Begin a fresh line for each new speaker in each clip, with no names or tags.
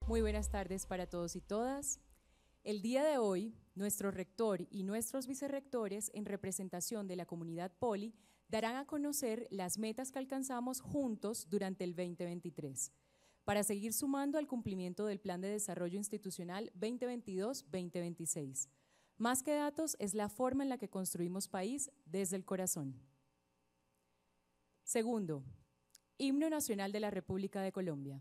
Muy buenas tardes para todos y todas. El día de hoy, nuestro rector y nuestros vicerrectores, en representación de la comunidad Poli, darán a conocer las metas que alcanzamos juntos durante el 2023, para seguir sumando al cumplimiento del Plan de Desarrollo Institucional 2022-2026. Más que datos, es la forma en la que construimos país desde el corazón. Segundo, Himno Nacional de la República de Colombia.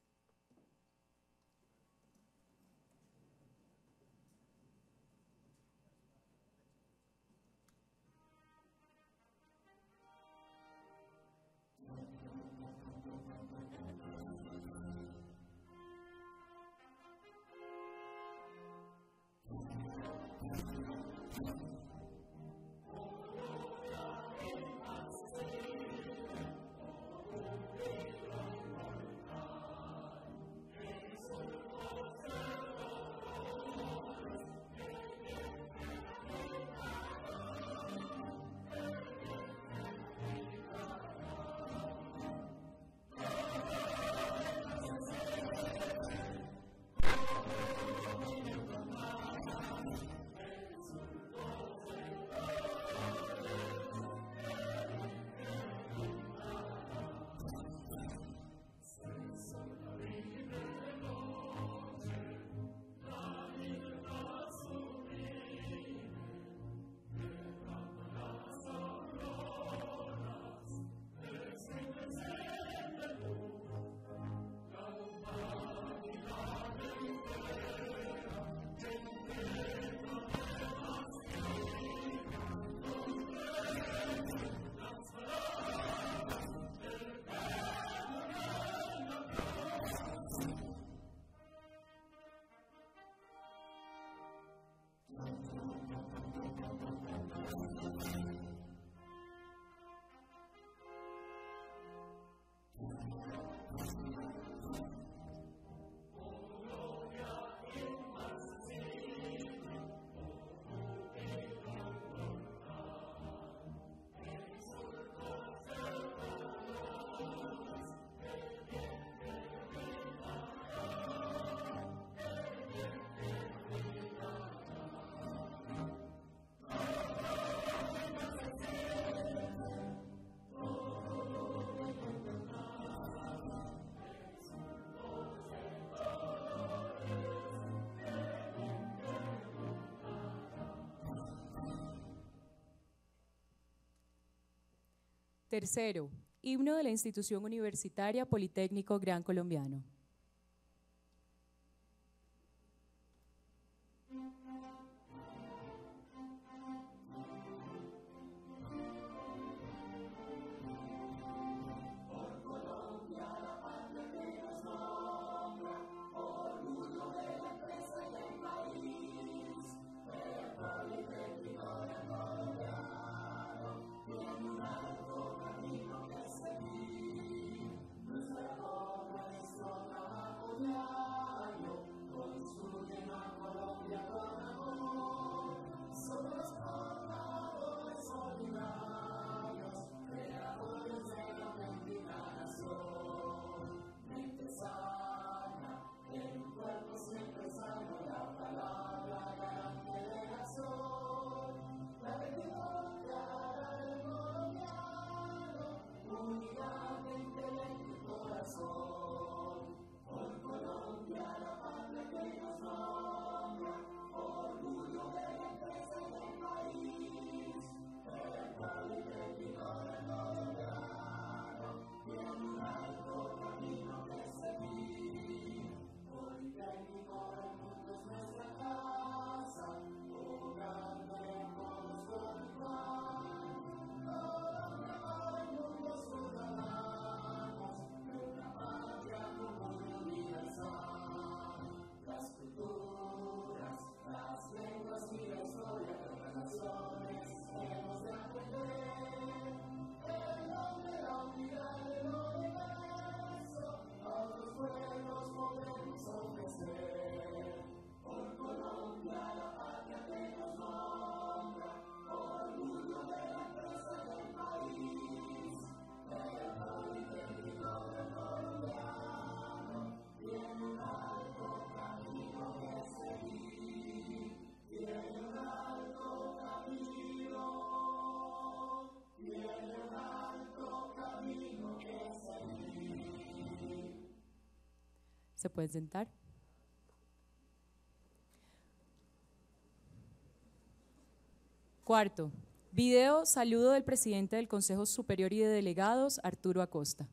Tercero, Himno de la Institución Universitaria Politécnico Gran Colombiano. Se pueden sentar. Cuarto, video saludo del presidente del Consejo Superior y de Delegados, Arturo Acosta.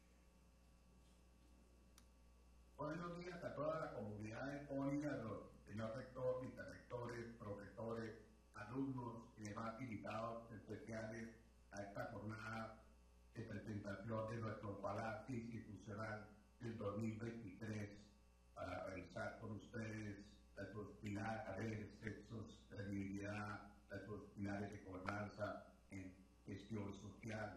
Buenos días a toda la comunidad de Poli, a los señor rector, vicerrectores, profesores, alumnos y demás invitados especiales a esta jornada de presentación de nuestro balance institucional del 2023 para revisar con ustedes los pilares, textos, credibilidad, los pilares de gobernanza en gestión social.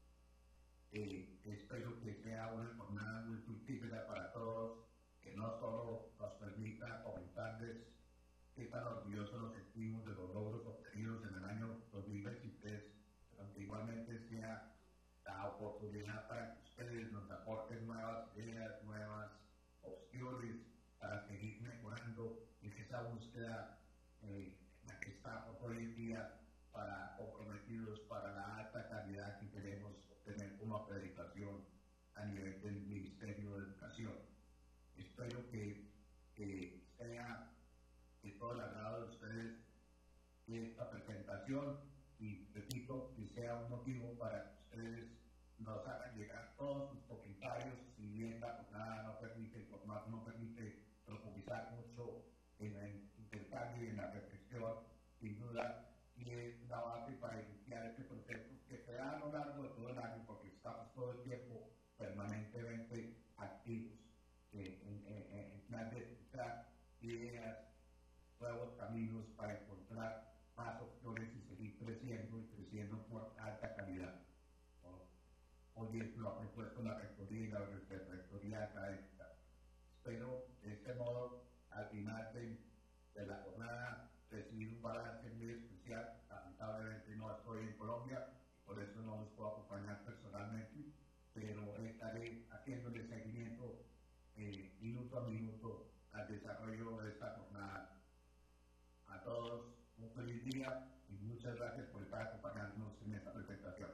Espero que sea una jornada muy fructífera para todos, que no solo nos permita comentarles qué tan orgullosos nos sentimos de los logros obtenidos en el año 2023, pero que igualmente sea la oportunidad para que ustedes nos aporten nuevas ideas, nuevas opciones para seguir mejorando en esa búsqueda la que estamos hoy en día para comprometidos para la alta calidad que queremos obtener como acreditación a nivel del Ministerio de Educación. Espero que sea de todo el agrado de ustedes esta presentación y repito que sea un motivo para que ustedes nos hagan llegar todos sus comentarios, si bien la jornada no permite profundizar mucho en el intercambio y en la reflexión, sin duda, y es la base para iniciar este proceso que se da a lo largo de todo el año, porque estamos todo el tiempo permanentemente activos en plan de escuchar ideas, nuevos caminos para encontrar más opciones y seguir creciendo y creciendo por alta calidad. Hoy es lo ha propuesto la rectoría y la rectoría académica. Espero de este modo, al final de la jornada, recibir un balance muy especial. Lamentablemente no estoy en Colombia, por eso no los puedo acompañar personalmente, pero estaré haciéndole seguimiento minuto a minuto al desarrollo de esta jornada. A todos, un feliz día y muchas gracias por estar acompañándonos en esta presentación.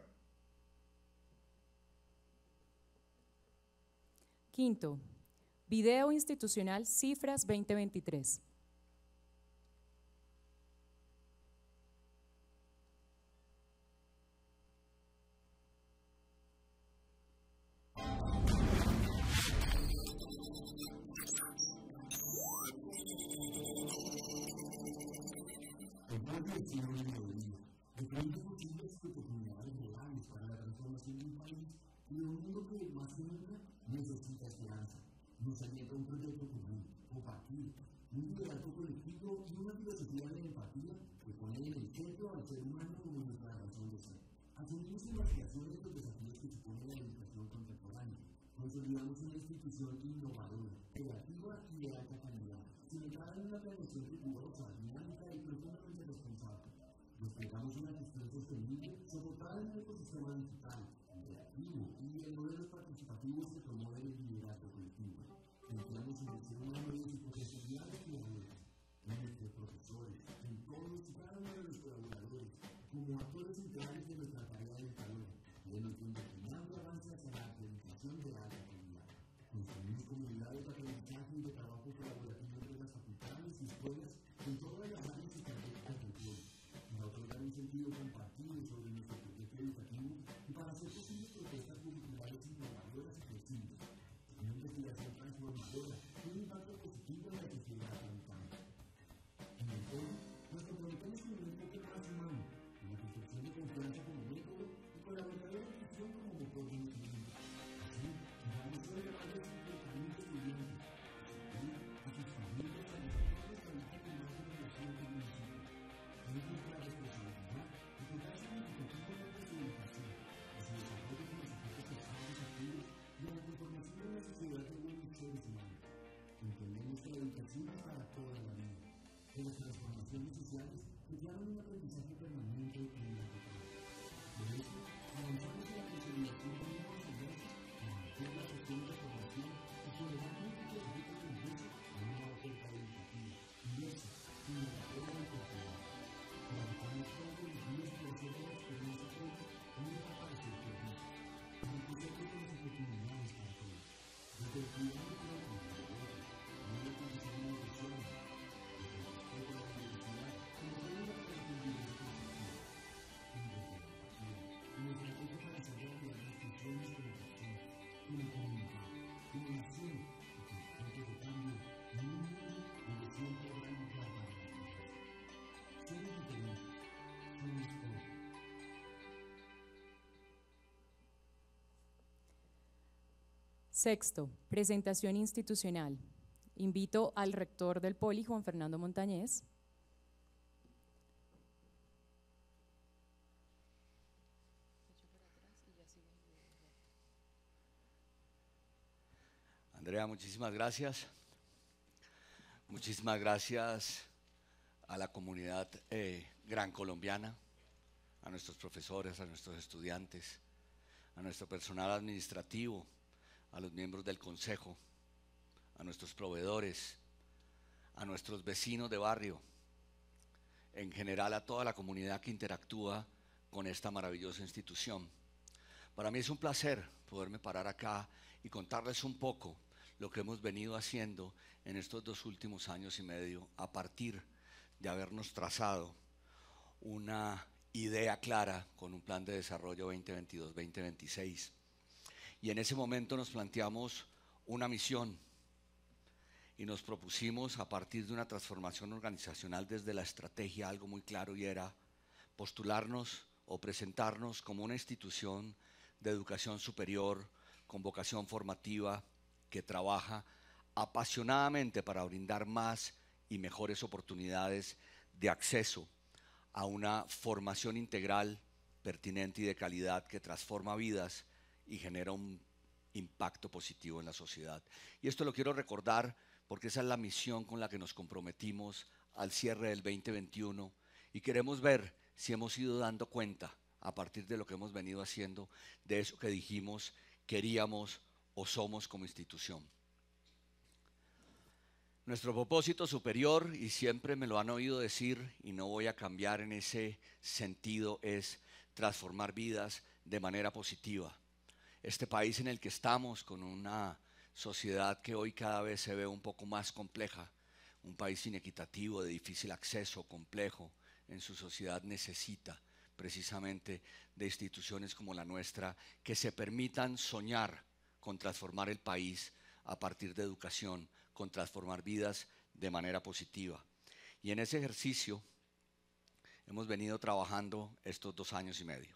Quinto, video institucional Cifras 2023.
Diferentes posibles oportunidades reales para la transformación de un país y de un mundo que más que nunca necesita esperanza. Nos alienta un proyecto común, compartir, un liderazgo colectivo y una filosofía de empatía que pone en el centro al ser humano como nuestra razón de ser. Asumimos en las creaciones los desafíos que supone la educación contemporánea. Consolidamos una institución innovadora, creativa y de alta calidad, cimentada en una planeación rigurosa, dinámica y profundamente responsable. Desplegamos una gestión sostenible soportada en un ecosistema digital, interactivo y en modelos participativos que promueven el liderazgo colectivo. Confiamos en el ser humano y en sus potencialidades creadoras, en nuestros profesores, en todos y cada uno de los colaboradores, como actores centrales de nuestra tarea educadora y en nuestro impresionante avance hacia la acreditación de alta calidad. Construimos comunidades de aprendizaje y de trabajo colaborativo entre las facultades y escuelas en todas las áreas estratégicas del pueblo. Para otorgar un sentido compartido sobre nuestro proyecto educativo y para hacer posibles propuestas curriculares innovadoras y flexibles, una investigación transformadora y un impacto positivo en la sociedad habitante. En el foro, nos comprometemos con un enfoque más humano, con la construcción de confianza como método y con la verdadera inclusión como motor de movimiento. Así, vamos a ser capaces de comportamiento estudiantes, a sus familias, a los sectores que habitan en más generación del municipio. Es nuestra responsabilidad encontrar significativo de su educación, de su desarrollo como sujetos personales activos y de la conformación de una sociedad de buenos seres humanos. Entendemos que la educación es para toda la vida, que las transformaciones sociales requieren un aprendizaje permanente en la sociedad. Por eso, avanzamos en la consolidación de nuevos procesos, en la gestión de formación y generalmente que resulta complejo a una oferta educativa, diversa, innovadora y continua. Trabajamos todos los días por hacer de la experiencia propia una etapa de su servicio, para que se den las oportunidades para todos. Desde el cuidado propio,
Sexto, presentación institucional. Invito al rector del Poli, Juan Fernando Montañez.
Andrea, muchísimas gracias. Muchísimas gracias a la comunidad gran colombiana, a nuestros profesores, a nuestros estudiantes, a nuestro personal administrativo, a los miembros del consejo, a nuestros proveedores, a nuestros vecinos de barrio, en general a toda la comunidad que interactúa con esta maravillosa institución. Para mí es un placer poderme parar acá y contarles un poco lo que hemos venido haciendo en estos 2 últimos años y medio a partir de habernos trazado una idea clara con un plan de desarrollo 2022-2026. Y en ese momento nos planteamos una misión y nos propusimos, a partir de una transformación organizacional desde la estrategia, algo muy claro, y era postularnos o presentarnos como una institución de educación superior con vocación formativa que trabaja apasionadamente para brindar más y mejores oportunidades de acceso a una formación integral, pertinente y de calidad que transforma vidas y genera un impacto positivo en la sociedad. Y esto lo quiero recordar porque esa es la misión con la que nos comprometimos al cierre del 2021 y queremos ver si hemos ido dando cuenta, a partir de lo que hemos venido haciendo, de eso que dijimos queríamos o somos como institución. Nuestro propósito superior, y siempre me lo han oído decir y no voy a cambiar en ese sentido, es transformar vidas de manera positiva. Este país en el que estamos, con una sociedad que hoy cada vez se ve un poco más compleja, un país inequitativo, de difícil acceso, complejo en su sociedad, necesita precisamente de instituciones como la nuestra que se permitan soñar con transformar el país a partir de educación, con transformar vidas de manera positiva. Y en ese ejercicio hemos venido trabajando estos 2 años y medio.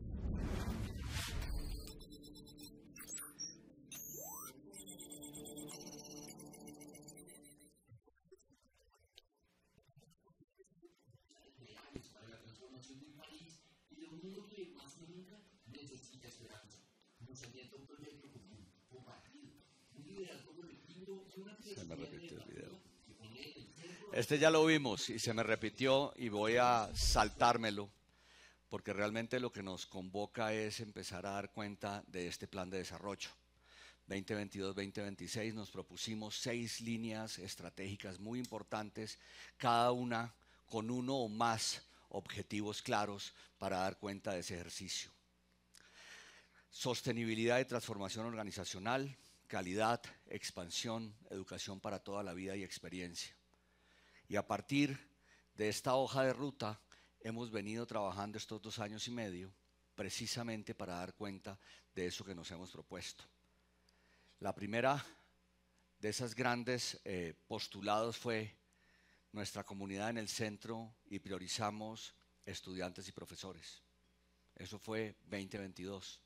Se me repitió el video. Este ya lo vimos y se me repitió y voy a saltármelo porque realmente lo que nos convoca es empezar a dar cuenta de este plan de desarrollo. 2022-2026 nos propusimos 6 líneas estratégicas muy importantes, cada una con 1 o más objetivos claros para dar cuenta de ese ejercicio. Sostenibilidad y transformación organizacional, calidad, expansión, educación para toda la vida y experiencia. Y a partir de esta hoja de ruta hemos venido trabajando estos 2 años y medio precisamente para dar cuenta de eso que nos hemos propuesto. La primera de esas grandes postulados fue nuestra comunidad en el centro y priorizamos estudiantes y profesores. Eso fue 2022.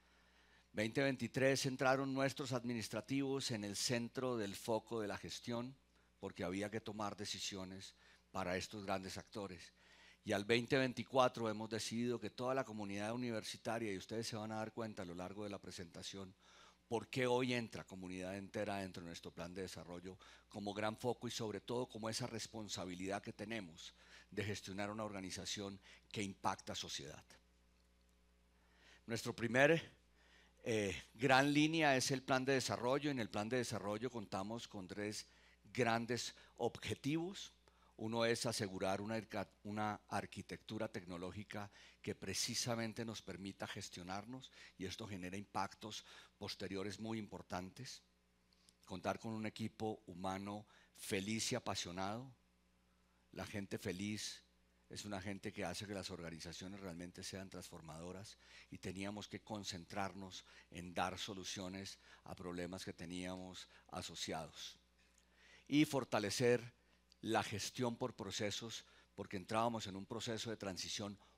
2023 entraron nuestros administrativos en el centro del foco de la gestión porque había que tomar decisiones para estos grandes actores. Y al 2024 hemos decidido que toda la comunidad universitaria, y ustedes se van a dar cuenta a lo largo de la presentación, por qué hoy entra comunidad entera dentro de nuestro plan de desarrollo como gran foco y sobre todo como esa responsabilidad que tenemos de gestionar una organización que impacta a sociedad. Nuestro primer gran línea es el plan de desarrollo. En el plan de desarrollo contamos con 3 grandes objetivos. Uno es asegurar una arquitectura tecnológica que precisamente nos permita gestionarnos y esto genera impactos posteriores muy importantes. Contar con un equipo humano feliz y apasionado. La gente feliz es una gente que hace que las organizaciones realmente sean transformadoras y teníamos que concentrarnos en dar soluciones a problemas que teníamos asociados. Y fortalecer la gestión por procesos, porque entrábamos en un proceso de transición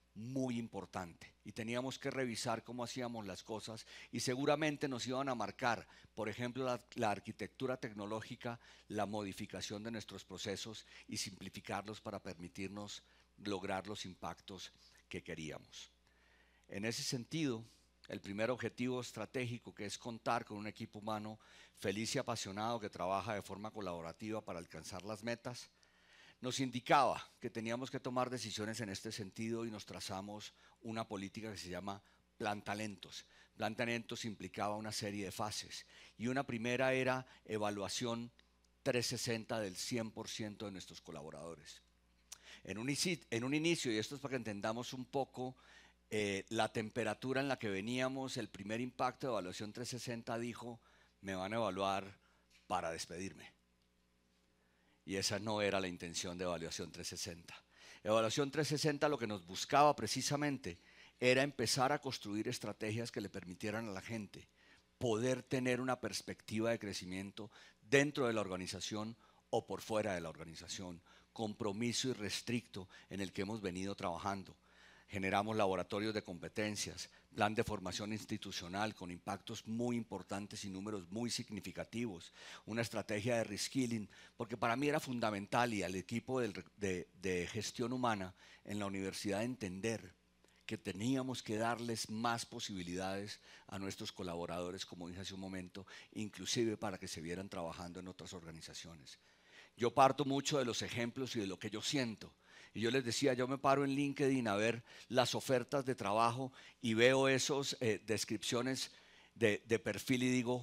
muy importante y teníamos que revisar cómo hacíamos las cosas y seguramente nos iban a marcar, por ejemplo, la arquitectura tecnológica, la modificación de nuestros procesos y simplificarlos para permitirnos lograr los impactos que queríamos. En ese sentido, el primer objetivo estratégico, que es contar con un equipo humano feliz y apasionado que trabaja de forma colaborativa para alcanzar las metas, nos indicaba que teníamos que tomar decisiones en este sentido y nos trazamos una política que se llama Plan Talentos. Plan Talentos implicaba una serie de fases y una primera era evaluación 360 del 100% de nuestros colaboradores. En un inicio, y esto es para que entendamos un poco la temperatura en la que veníamos, el primer impacto de evaluación 360 dijo, me van a evaluar para despedirme. Y esa no era la intención de Evaluación 360. Evaluación 360 lo que nos buscaba precisamente era empezar a construir estrategias que le permitieran a la gente poder tener una perspectiva de crecimiento dentro de la organización o por fuera de la organización, compromiso irrestricto en el que hemos venido trabajando. Generamos laboratorios de competencias, plan de formación institucional con impactos muy importantes y números muy significativos, una estrategia de reskilling, porque para mí era fundamental y al equipo de gestión humana en la universidad entender que teníamos que darles más posibilidades a nuestros colaboradores, como dije hace un momento, inclusive para que se vieran trabajando en otras organizaciones. Yo parto mucho de los ejemplos y de lo que yo siento. Y yo les decía, yo me paro en LinkedIn a ver las ofertas de trabajo y veo esas descripciones de perfil y digo,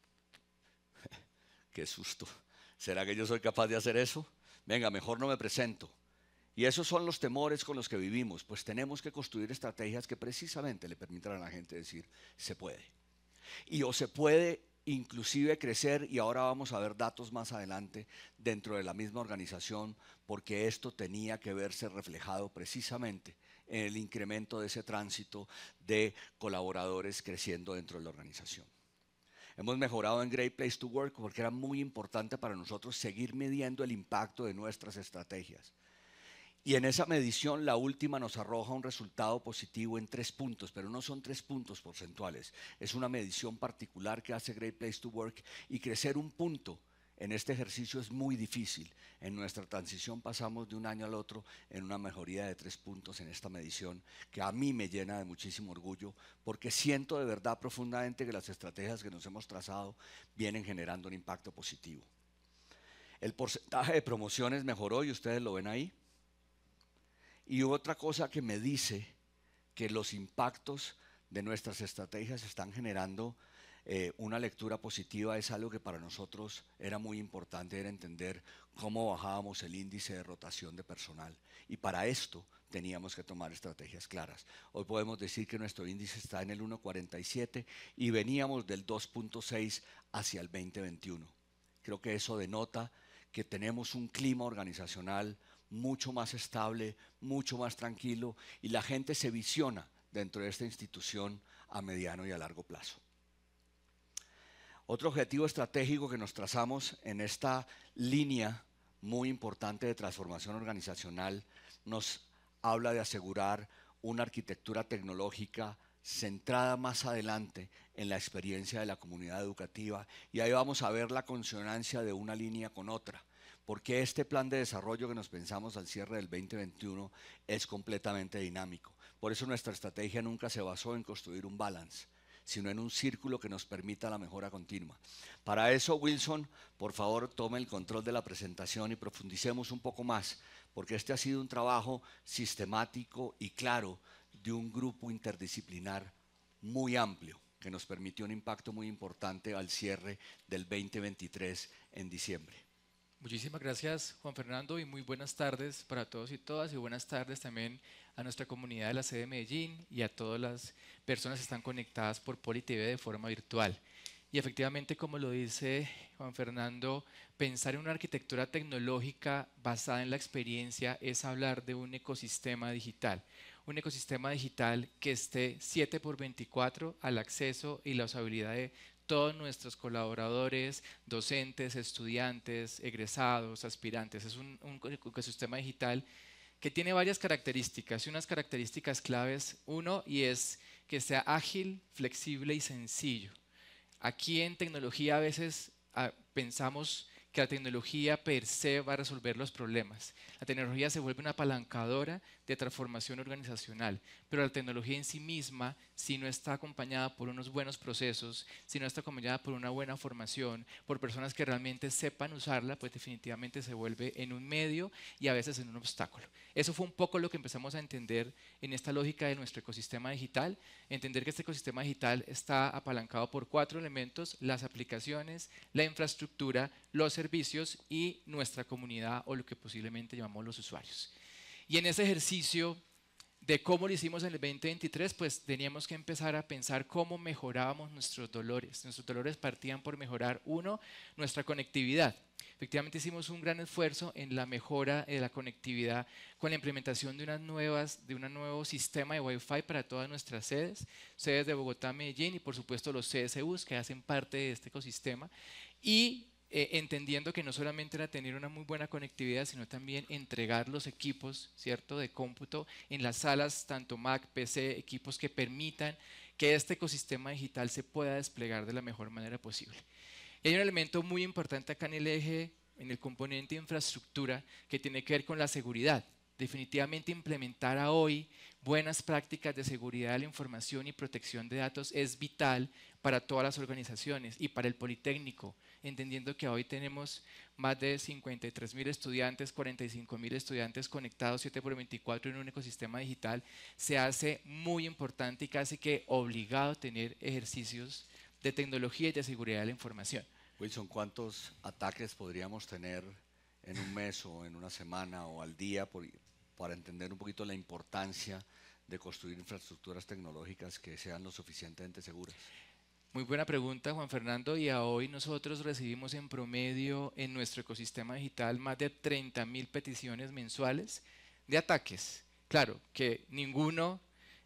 qué susto, ¿será que yo soy capaz de hacer eso? Venga, mejor no me presento. Y esos son los temores con los que vivimos, pues tenemos que construir estrategias que precisamente le permitan a la gente decir, se puede. Y o se puede inclusive crecer, y ahora vamos a ver datos más adelante dentro de la misma organización, porque esto tenía que verse reflejado precisamente en el incremento de ese tránsito de colaboradores creciendo dentro de la organización. Hemos mejorado en Great Place to Work porque era muy importante para nosotros seguir midiendo el impacto de nuestras estrategias. Y en esa medición, la última nos arroja un resultado positivo en 3 puntos, pero no son 3 puntos porcentuales. Es una medición particular que hace Great Place to Work, y crecer un punto en este ejercicio es muy difícil. En nuestra transición pasamos de un año al otro en una mejoría de 3 puntos en esta medición, que a mí me llena de muchísimo orgullo, porque siento de verdad profundamente que las estrategias que nos hemos trazado vienen generando un impacto positivo. El porcentaje de promociones mejoró y ustedes lo ven ahí. Y otra cosa que me dice que los impactos de nuestras estrategias están generando una lectura positiva es algo que para nosotros era muy importante, era entender cómo bajábamos el índice de rotación de personal. Y para esto teníamos que tomar estrategias claras. Hoy podemos decir que nuestro índice está en el 1,47 y veníamos del 2,6 hacia el 2021. Creo que eso denota que tenemos un clima organizacional mucho más estable, mucho más tranquilo, y la gente se visiona dentro de esta institución a mediano y a largo plazo. Otro objetivo estratégico que nos trazamos en esta línea muy importante de transformación organizacional nos habla de asegurar una arquitectura tecnológica centrada más adelante en la experiencia de la comunidad educativa, y ahí vamos a ver la consonancia de una línea con otra, porque este plan de desarrollo que nos pensamos al cierre del 2021 es completamente dinámico. Por eso nuestra estrategia nunca se basó en construir un balance, sino en un círculo que nos permita la mejora continua. Para eso, Wilson, por favor, tome el control de la presentación y profundicemos un poco más, porque este ha sido un trabajo sistemático y claro de un grupo interdisciplinar muy amplio, que nos permitió un impacto muy importante al cierre del 2023 en diciembre.
Muchísimas gracias, Juan Fernando, y muy buenas tardes para todos y todas, y buenas tardes también a nuestra comunidad de la sede de Medellín y a todas las personas que están conectadas por PoliTV de forma virtual. Y efectivamente, como lo dice Juan Fernando, pensar en una arquitectura tecnológica basada en la experiencia es hablar de un ecosistema digital que esté 7x24 al acceso y la usabilidad de todos nuestros colaboradores, docentes, estudiantes, egresados, aspirantes. Es un ecosistema digital que tiene varias características y unas características claves. Uno, y es que sea ágil, flexible y sencillo. Aquí en tecnología a veces pensamos que la tecnología per se va a resolver los problemas. La tecnología se vuelve una apalancadora de transformación organizacional, pero la tecnología en sí misma, si no está acompañada por unos buenos procesos, si no está acompañada por una buena formación, por personas que realmente sepan usarla, pues definitivamente se vuelve en un medio y a veces en un obstáculo. Eso fue un poco lo que empezamos a entender en esta lógica de nuestro ecosistema digital, entender que este ecosistema digital está apalancado por 4 elementos: las aplicaciones, la infraestructura, los servicios y nuestra comunidad, o lo que posiblemente llamamos los usuarios. Y en ese ejercicio de cómo lo hicimos en el 2023, pues teníamos que empezar a pensar cómo mejorábamos nuestros dolores. Nuestros dolores partían por mejorar, uno, nuestra conectividad. Efectivamente hicimos un gran esfuerzo en la mejora de la conectividad con la implementación de un nuevo sistema de Wi-Fi para todas nuestras sedes de Bogotá, Medellín y por supuesto los CSUs que hacen parte de este ecosistema. Y entendiendo que no solamente era tener una muy buena conectividad, sino también entregar los equipos, ¿cierto?, de cómputo en las salas, tanto Mac, PC, equipos que permitan que este ecosistema digital se pueda desplegar de la mejor manera posible. Y hay un elemento muy importante acá en el eje, en el componente de infraestructura, que tiene que ver con la seguridad. Definitivamente implementar a hoy buenas prácticas de seguridad de la información y protección de datos es vital para todas las organizaciones y para el Politécnico, entendiendo que hoy tenemos más de 53.000 estudiantes, 45.000 estudiantes conectados 7x24 en un ecosistema digital. Se hace muy importante y casi que obligado tener ejercicios de tecnología y de seguridad de la información.
Wilson, ¿cuántos ataques podríamos tener en un mes o en una semana o al día para entender un poquito la importancia de construir infraestructuras tecnológicas que sean lo suficientemente seguras?
Muy buena pregunta, Juan Fernando, y a hoy nosotros recibimos en promedio en nuestro ecosistema digital más de 30.000 peticiones mensuales de ataques. Claro, que ninguno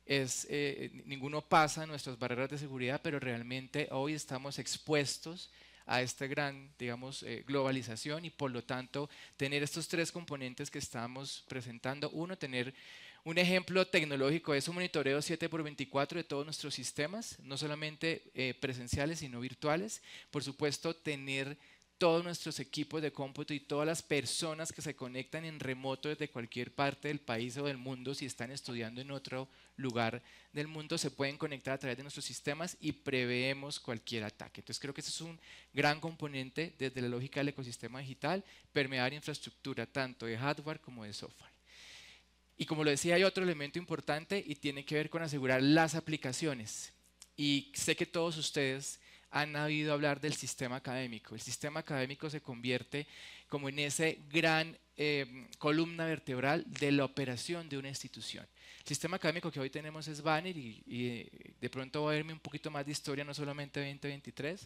pasa nuestras barreras de seguridad, pero realmente hoy estamos expuestos a esta gran, digamos, globalización y por lo tanto tener estos 3 componentes que estamos presentando. Uno, tener un ejemplo tecnológico es un monitoreo 7x24 de todos nuestros sistemas, no solamente presenciales sino virtuales. Por supuesto, tener todos nuestros equipos de cómputo y todas las personas que se conectan en remoto desde cualquier parte del país o del mundo, si están estudiando en otro lugar del mundo, se pueden conectar a través de nuestros sistemas y preveemos cualquier ataque. Entonces creo que ese es un gran componente desde la lógica del ecosistema digital, permear infraestructura tanto de hardware como de software. Y como lo decía, hay otro elemento importante y tiene que ver con asegurar las aplicaciones. Y sé que todos ustedes han oído hablar del sistema académico. El sistema académico se convierte como en ese gran columna vertebral de la operación de una institución. El sistema académico que hoy tenemos es Banner y de pronto va a verme un poquito más de historia, no solamente 2023.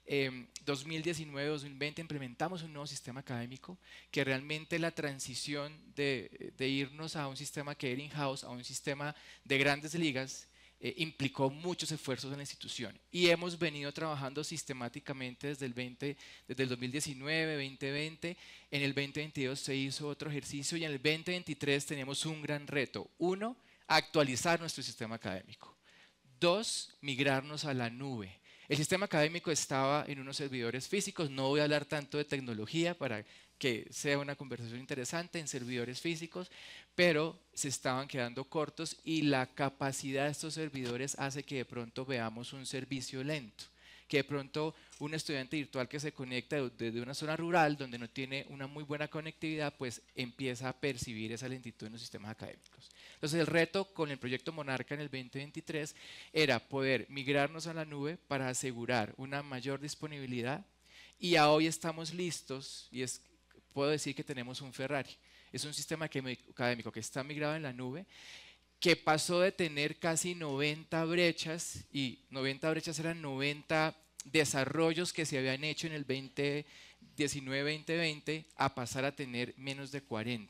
2019-2020 implementamos un nuevo sistema académico que realmente la transición de irnos a un sistema que era in-house a un sistema de grandes ligas implicó muchos esfuerzos en la institución y hemos venido trabajando sistemáticamente desde el 2019, 2020. En el 2022 se hizo otro ejercicio y en el 2023 tenemos un gran reto. Uno, actualizar nuestro sistema académico. 2, migrarnos a la nube. El sistema académico estaba en unos servidores físicos, no voy a hablar tanto de tecnología para que sea una conversación interesante en servidores físicos, pero se estaban quedando cortos y la capacidad de estos servidores hace que de pronto veamos un servicio lento, que de pronto un estudiante virtual que se conecta desde una zona rural donde no tiene una muy buena conectividad, pues empieza a percibir esa lentitud en los sistemas académicos. Entonces el reto con el proyecto Monarca en el 2023 era poder migrarnos a la nube para asegurar una mayor disponibilidad y a hoy estamos listos y puedo decir que tenemos un Ferrari. Es un sistema académico que está migrado en la nube, que pasó de tener casi 90 brechas, y 90 brechas eran 90 desarrollos que se habían hecho en el 2019-2020, a pasar a tener menos de 40.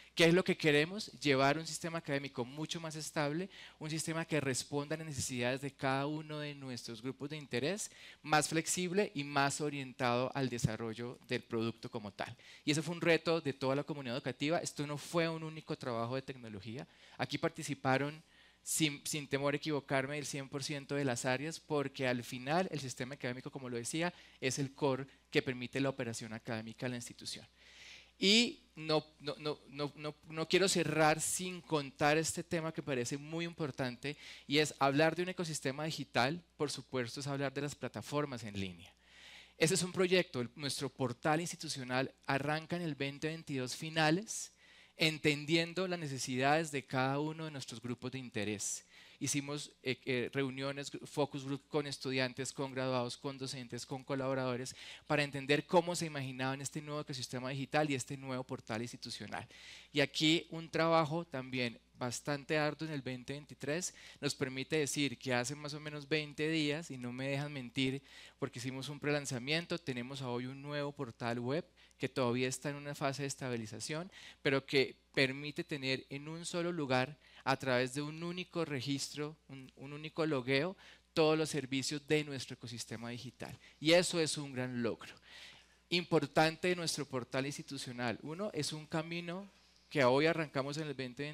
¿Qué es lo que queremos? Llevar un sistema académico mucho más estable, un sistema que responda a las necesidades de cada uno de nuestros grupos de interés, más flexible y más orientado al desarrollo del producto como tal. Y ese fue un reto de toda la comunidad educativa. Esto no fue un único trabajo de tecnología. Aquí participaron, sin temor a equivocarme, el 100% de las áreas, porque al final el sistema académico, como lo decía, es el core que permite la operación académica de la institución. Y no quiero cerrar sin contar este tema que parece muy importante, y es hablar de un ecosistema digital. Por supuesto, es hablar de las plataformas en línea. Ese es un proyecto, nuestro portal institucional arranca en el 2022 finales, entendiendo las necesidades de cada uno de nuestros grupos de interés. Hicimos reuniones, focus group con estudiantes, con graduados, con docentes, con colaboradores, para entender cómo se imaginaban este nuevo ecosistema digital y este nuevo portal institucional. Y aquí un trabajo también bastante arduo en el 2023 nos permite decir que hace más o menos 20 días, y no me dejan mentir porque hicimos un prelanzamiento, tenemos hoy un nuevo portal web que todavía está en una fase de estabilización, pero que permite tener en un solo lugar, a través de un único registro, un único logueo, todos los servicios de nuestro ecosistema digital. Y eso es un gran logro. Importante de nuestro portal institucional. Uno, es un camino que hoy arrancamos en el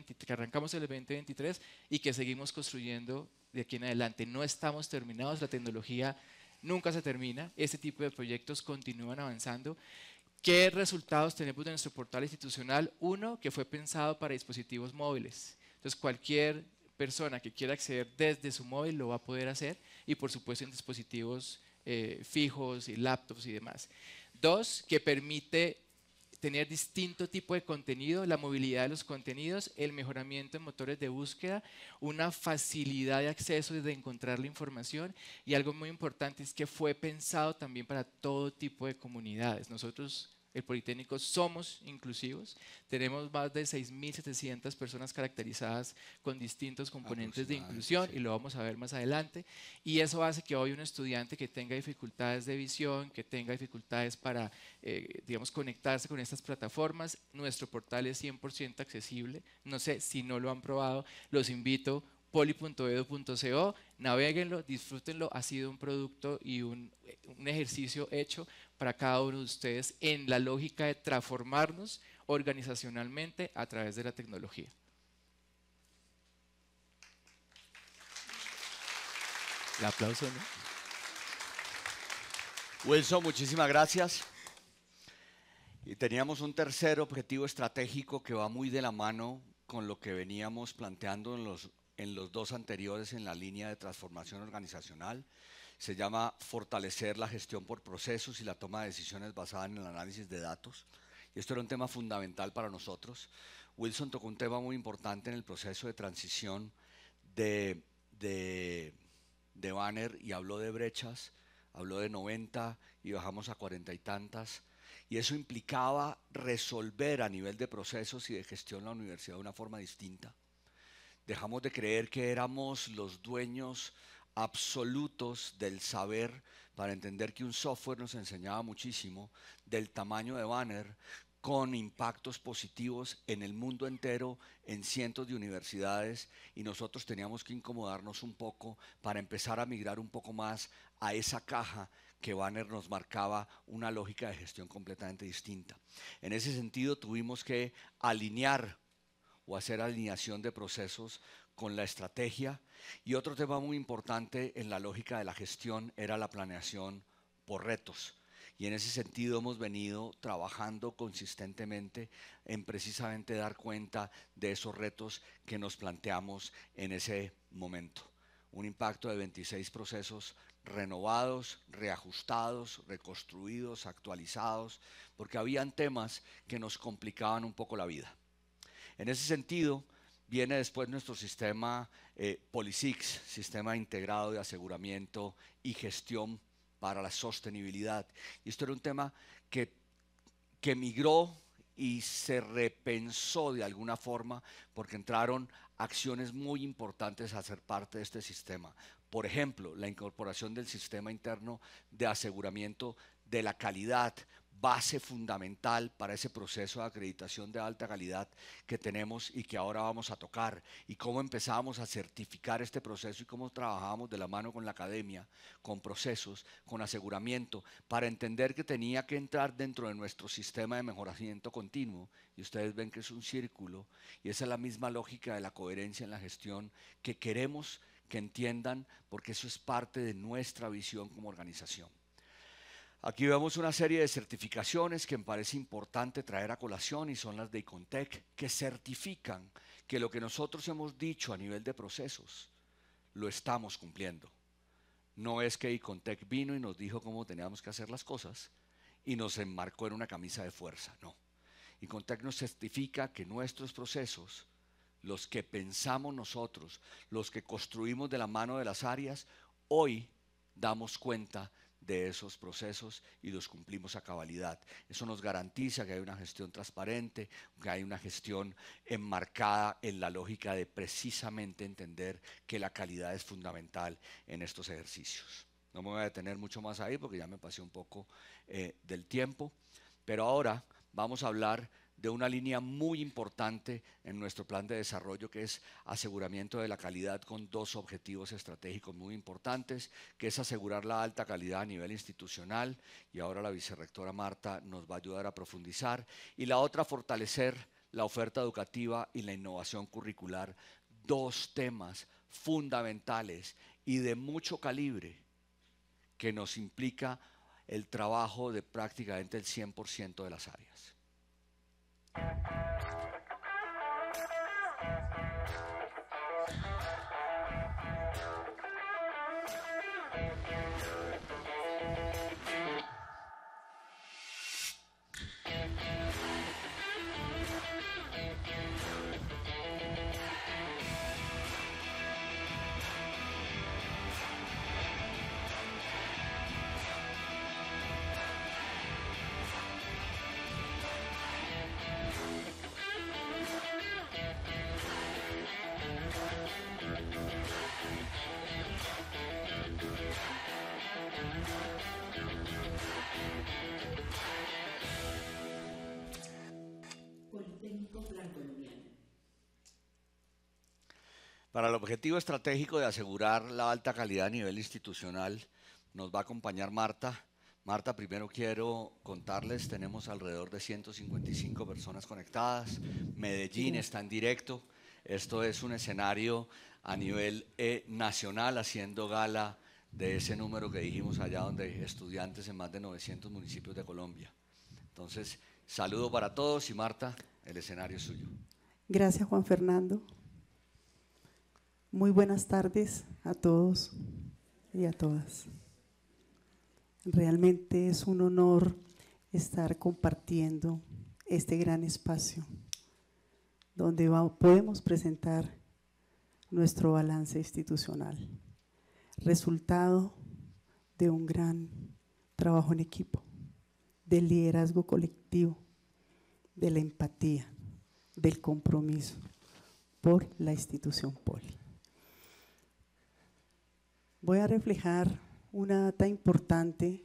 2023 y que seguimos construyendo de aquí en adelante. No estamos terminados, la tecnología nunca se termina, este tipo de proyectos continúan avanzando. ¿Qué resultados tenemos de nuestro portal institucional? Uno, que fue pensado para dispositivos móviles. Entonces, cualquier persona que quiera acceder desde su móvil lo va a poder hacer, y por supuesto en dispositivos fijos y laptops y demás. Dos, que permite tener distinto tipo de contenido, la movilidad de los contenidos, el mejoramiento en motores de búsqueda, una facilidad de acceso y de encontrar la información, y algo muy importante es que fue pensado también para todo tipo de comunidades. Nosotros, el Politécnico, somos inclusivos, tenemos más de 6.700 personas caracterizadas con distintos componentes de inclusión, y lo vamos a ver más adelante, y eso hace que hoy un estudiante que tenga dificultades de visión, que tenga dificultades para, digamos, conectarse con estas plataformas, nuestro portal es 100% accesible. No sé si no lo han probado, los invito, poli.edu.co, navéguenlo, disfrútenlo. Ha sido un producto y un ejercicio hecho para cada uno de ustedes en la lógica de transformarnos organizacionalmente a través de la tecnología. El aplauso, ¿no?
Wilson, muchísimas gracias. Y teníamos un tercer objetivo estratégico que va muy de la mano con lo que veníamos planteando en los dos anteriores en la línea de transformación organizacional. Se llama fortalecer la gestión por procesos y la toma de decisiones basada en el análisis de datos. Y esto era un tema fundamental para nosotros. Wilson tocó un tema muy importante en el proceso de transición de Banner, y habló de brechas, habló de 90 y bajamos a 40 y tantas. Y eso implicaba resolver a nivel de procesos y de gestión la universidad de una forma distinta. Dejamos de creer que éramos los dueños absolutos del saber, para entender que un software nos enseñaba muchísimo del tamaño de Banner, con impactos positivos en el mundo entero, en cientos de universidades, y nosotros teníamos que incomodarnos un poco para empezar a migrar un poco más a esa caja que Banner nos marcaba una lógica de gestión completamente distinta. En ese sentido tuvimos que alinear o hacer alineación de procesos con la estrategia, y otro tema muy importante en la lógica de la gestión era la planeación por retos. Y en ese sentido hemos venido trabajando consistentemente en precisamente dar cuenta de esos retos que nos planteamos en ese momento. Un impacto de 26 procesos renovados, reajustados, reconstruidos, actualizados, porque habían temas que nos complicaban un poco la vida. En ese sentido, viene después nuestro sistema PoliSix, Sistema Integrado de Aseguramiento y Gestión para la Sostenibilidad. Y esto era un tema que migró y se repensó de alguna forma, porque entraron acciones muy importantes a ser parte de este sistema. Por ejemplo, la incorporación del sistema interno de aseguramiento de la calidad base fundamental para ese proceso de acreditación de alta calidad que tenemos y que ahora vamos a tocar, y cómo empezamos a certificar este proceso y cómo trabajamos de la mano con la academia, con procesos, con aseguramiento, para entender que tenía que entrar dentro de nuestro sistema de mejoramiento continuo. Y ustedes ven que es un círculo, y esa es la misma lógica de la coherencia en la gestión que queremos que entiendan, porque eso es parte de nuestra visión como organización. Aquí vemos una serie de certificaciones que me parece importante traer a colación, y son las de ICONTEC, que certifican que lo que nosotros hemos dicho a nivel de procesos lo estamos cumpliendo. No es que ICONTEC vino y nos dijo cómo teníamos que hacer las cosas y nos enmarcó en una camisa de fuerza, no. ICONTEC nos certifica que nuestros procesos, los que pensamos nosotros, los que construimos de la mano de las áreas, hoy damos cuenta de esos procesos y los cumplimos a cabalidad. Eso nos garantiza que hay una gestión transparente, que hay una gestión enmarcada en la lógica de precisamente entender que la calidad es fundamental en estos ejercicios. No me voy a detener mucho más ahí porque ya me pasé un poco del tiempo, pero ahora vamos a hablar de una línea muy importante en nuestro plan de desarrollo, que es aseguramiento de la calidad, con dos objetivos estratégicos muy importantes, que es asegurar la alta calidad a nivel institucional, y ahora la vicerrectora Marta nos va a ayudar a profundizar, y la otra, fortalecer la oferta educativa y la innovación curricular, dos temas fundamentales y de mucho calibre que nos implica el trabajo de prácticamente el 100% de las áreas. Para el objetivo estratégico de asegurar la alta calidad a nivel institucional, nos va a acompañar Marta. Marta, primero quiero contarles, tenemos alrededor de 155 personas conectadas. Medellín está en directo. Esto es un escenario a nivel nacional, haciendo gala de ese número que dijimos allá, donde estudiantes en más de 900 municipios de Colombia. Entonces, saludo para todos, y Marta, el escenario es suyo.
Gracias, Juan Fernando. Muy buenas tardes a todos y a todas. Realmente es un honor estar compartiendo este gran espacio donde podemos presentar nuestro balance institucional, resultado de un gran trabajo en equipo, del liderazgo colectivo, de la empatía, del compromiso por la institución Poli. Voy a reflejar una data importante,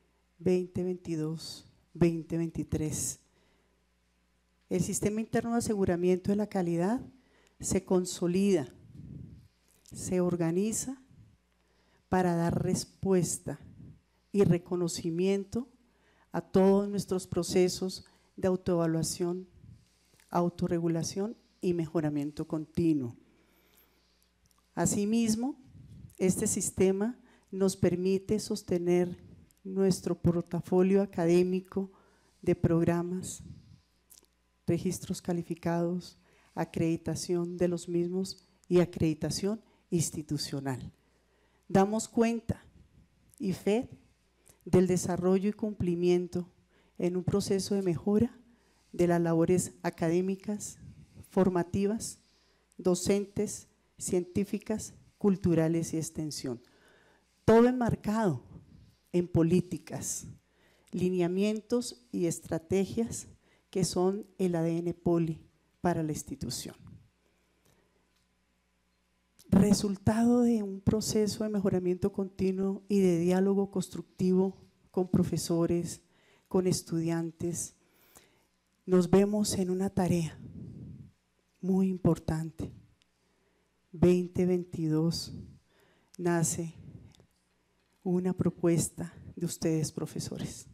2022-2023. El Sistema Interno de Aseguramiento de la Calidad se consolida, se organiza para dar respuesta y reconocimiento a todos nuestros procesos de autoevaluación, autorregulación y mejoramiento continuo. Asimismo, este sistema nos permite sostener nuestro portafolio académico de programas, registros calificados, acreditación de los mismos y acreditación institucional. Damos cuenta y fe del desarrollo y cumplimiento en un proceso de mejora de las labores académicas, formativas, docentes, científicas, culturales y extensión. Todo enmarcado en políticas, lineamientos y estrategias que son el ADN Poli para la institución. Resultado de un proceso de mejoramiento continuo y de diálogo constructivo con profesores, con estudiantes, nos vemos en una tarea muy importante. 2022 nace una propuesta de ustedes, profesores.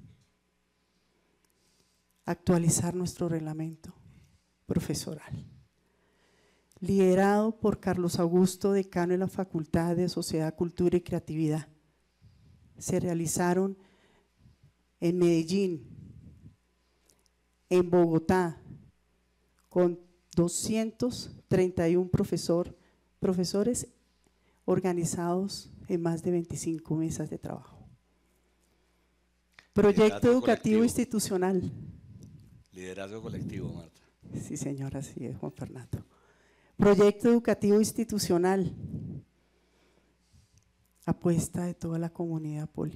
Actualizar nuestro reglamento profesoral. Liderado por Carlos Augusto, decano de la Facultad de Sociedad, Cultura y Creatividad. Se realizaron en Medellín, en Bogotá, con 231 profesores organizados en más de 25 mesas de trabajo. Proyecto
Liderazgo
educativo
colectivo.
institucional.
Liderazgo colectivo, Marta.
Sí, señora, así es, Juan Fernando. Proyecto educativo institucional. Apuesta de toda la comunidad Poli.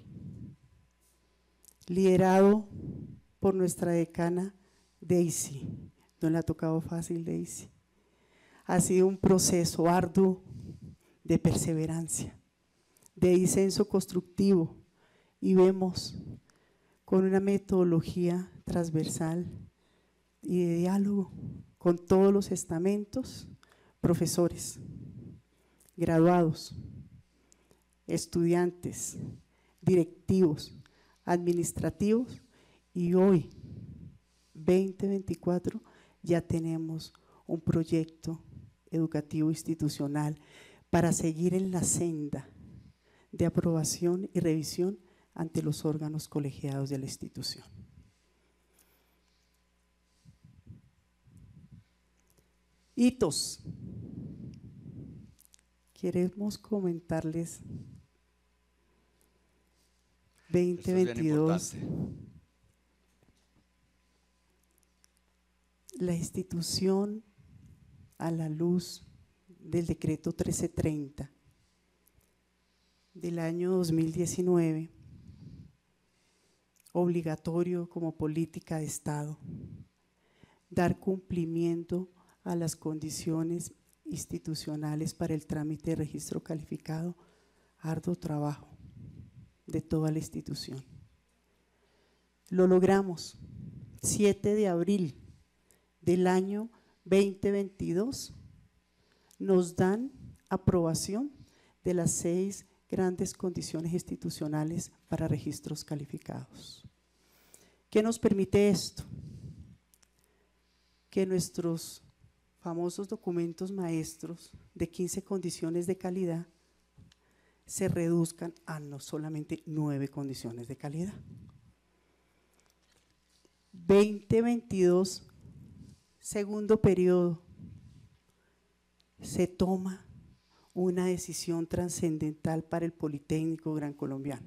Liderado por nuestra decana Daisy. No le ha tocado fácil, Daisy. Ha sido un proceso arduo de perseverancia, de disenso constructivo, y vemos con una metodología transversal y de diálogo con todos los estamentos, profesores, graduados, estudiantes, directivos, administrativos, y hoy, 2024, ya tenemos un proyecto educativo institucional para seguir en la senda de aprobación y revisión ante los órganos colegiados de la institución. Hitos. Queremos comentarles
Esto es bien
2022.
importante.
La institución, a la luz del decreto 1330 del año 2019, obligatorio como política de Estado, dar cumplimiento a las condiciones institucionales para el trámite de registro calificado, arduo trabajo de toda la institución. Lo logramos. 7 de abril del año 2022 nos dan aprobación de las 6 grandes condiciones institucionales para registros calificados. ¿Qué nos permite esto? Que nuestros famosos documentos maestros de 15 condiciones de calidad se reduzcan a no solamente 9 condiciones de calidad. 2022, segundo periodo, se toma una decisión trascendental para el Politécnico Gran Colombiano.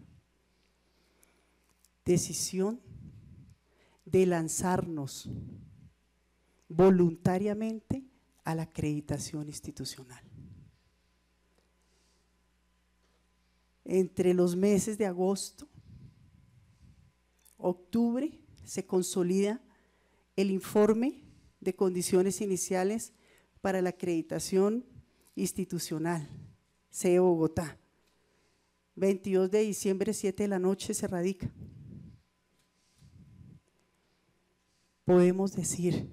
Decisión de lanzarnos voluntariamente a la acreditación institucional. Entre los meses de agosto, octubre, se consolida el informe de condiciones iniciales para la acreditación institucional, CE Bogotá. 22 de diciembre, 7 de la noche, se radica. Podemos decir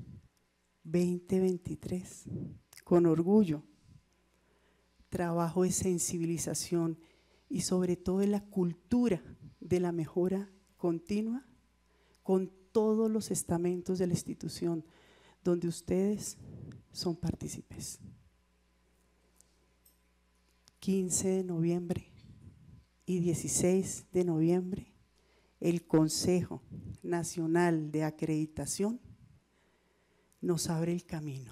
2023, con orgullo, trabajo de sensibilización y sobre todo de la cultura de la mejora continua con todos los estamentos de la institución donde ustedes son partícipes. 15 de noviembre y 16 de noviembre, el Consejo Nacional de Acreditación nos abre el camino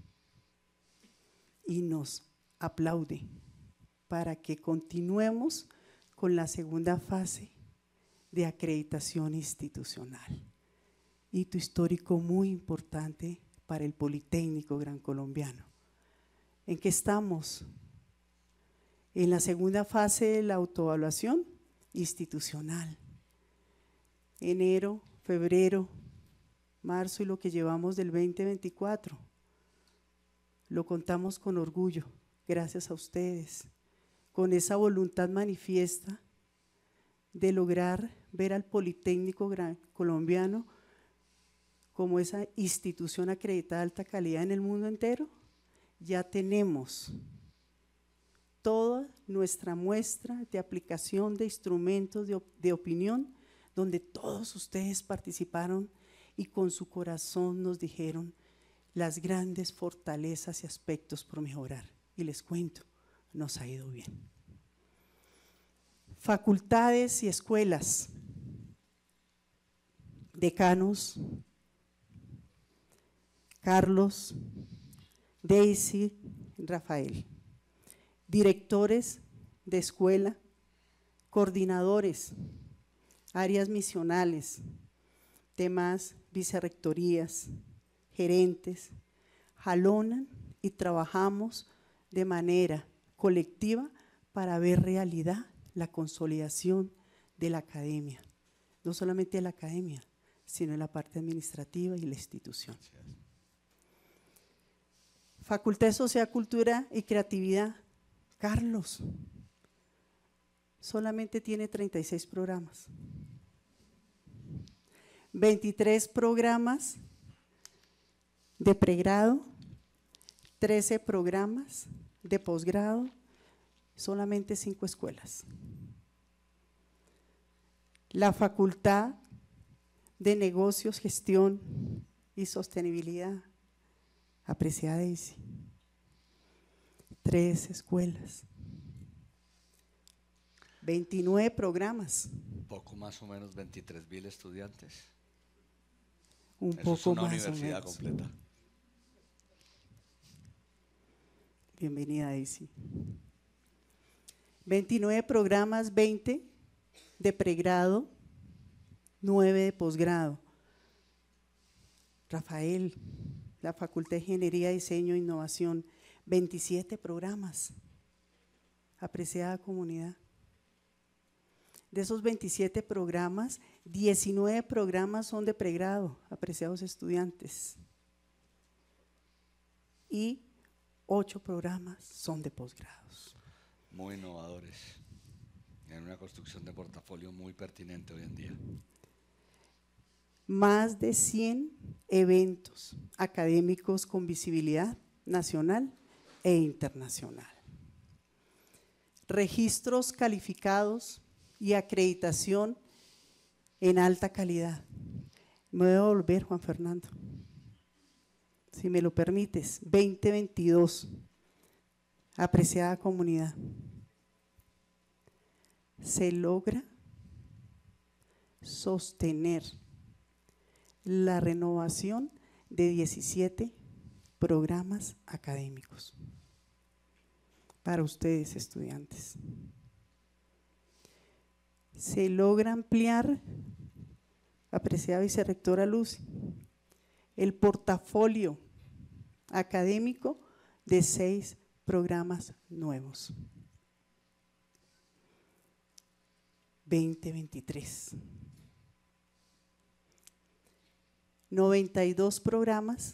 y nos aplaude para que continuemos con la segunda fase de acreditación institucional. Hito histórico muy importante para el Politécnico Gran Colombiano. ¿En qué estamos? En la segunda fase de la autoevaluación institucional. Enero, febrero, marzo y lo que llevamos del 2024. Lo contamos con orgullo, gracias a ustedes, con esa voluntad manifiesta de lograr ver al Politécnico Colombiano como esa institución acreditada de alta calidad en el mundo entero, ya tenemos toda nuestra muestra de aplicación de instrumentos de opinión, donde todos ustedes participaron y con su corazón nos dijeron las grandes fortalezas y aspectos por mejorar. Y les cuento, nos ha ido bien. Facultades y escuelas, decanos, Carlos, Daisy, Rafael, directores de escuela, coordinadores, áreas misionales, demás vicerrectorías, gerentes, jalonan y trabajamos de manera colectiva para ver realidad la consolidación de la academia, no solamente de la academia, sino en la parte administrativa y la institución. Facultad de Sociedad, Cultura y Creatividad, Carlos, solamente tiene 36 programas, 23 programas de pregrado, 13 programas de posgrado, solamente 5 escuelas. La Facultad de Negocios, Gestión y Sostenibilidad, apreciada Daisy, 3 escuelas, 29 programas.
Poco más o menos 23.000 estudiantes.
Un
Eso
poco
es una
más
universidad
o menos.
completa.
Bienvenida, Daisy. 29 programas, 20 de pregrado, 9 de posgrado. Rafael, la Facultad de Ingeniería, Diseño e Innovación, 27 programas. Apreciada comunidad. De esos 27 programas, 19 programas son de pregrado, apreciados estudiantes. Y 8 programas son de posgrados.
Muy innovadores, en una construcción de portafolio muy pertinente hoy en día.
Más de 100 eventos académicos con visibilidad nacional e internacional. Registros calificados y acreditación en alta calidad. Me voy a volver, Juan Fernando, si me lo permites, 2022, apreciada comunidad. Se logra sostener la renovación de 17 programas académicos para ustedes, estudiantes. Se logra ampliar, apreciada vicerrectora Lucy, el portafolio académico de 6 programas nuevos. 2023. 92 programas,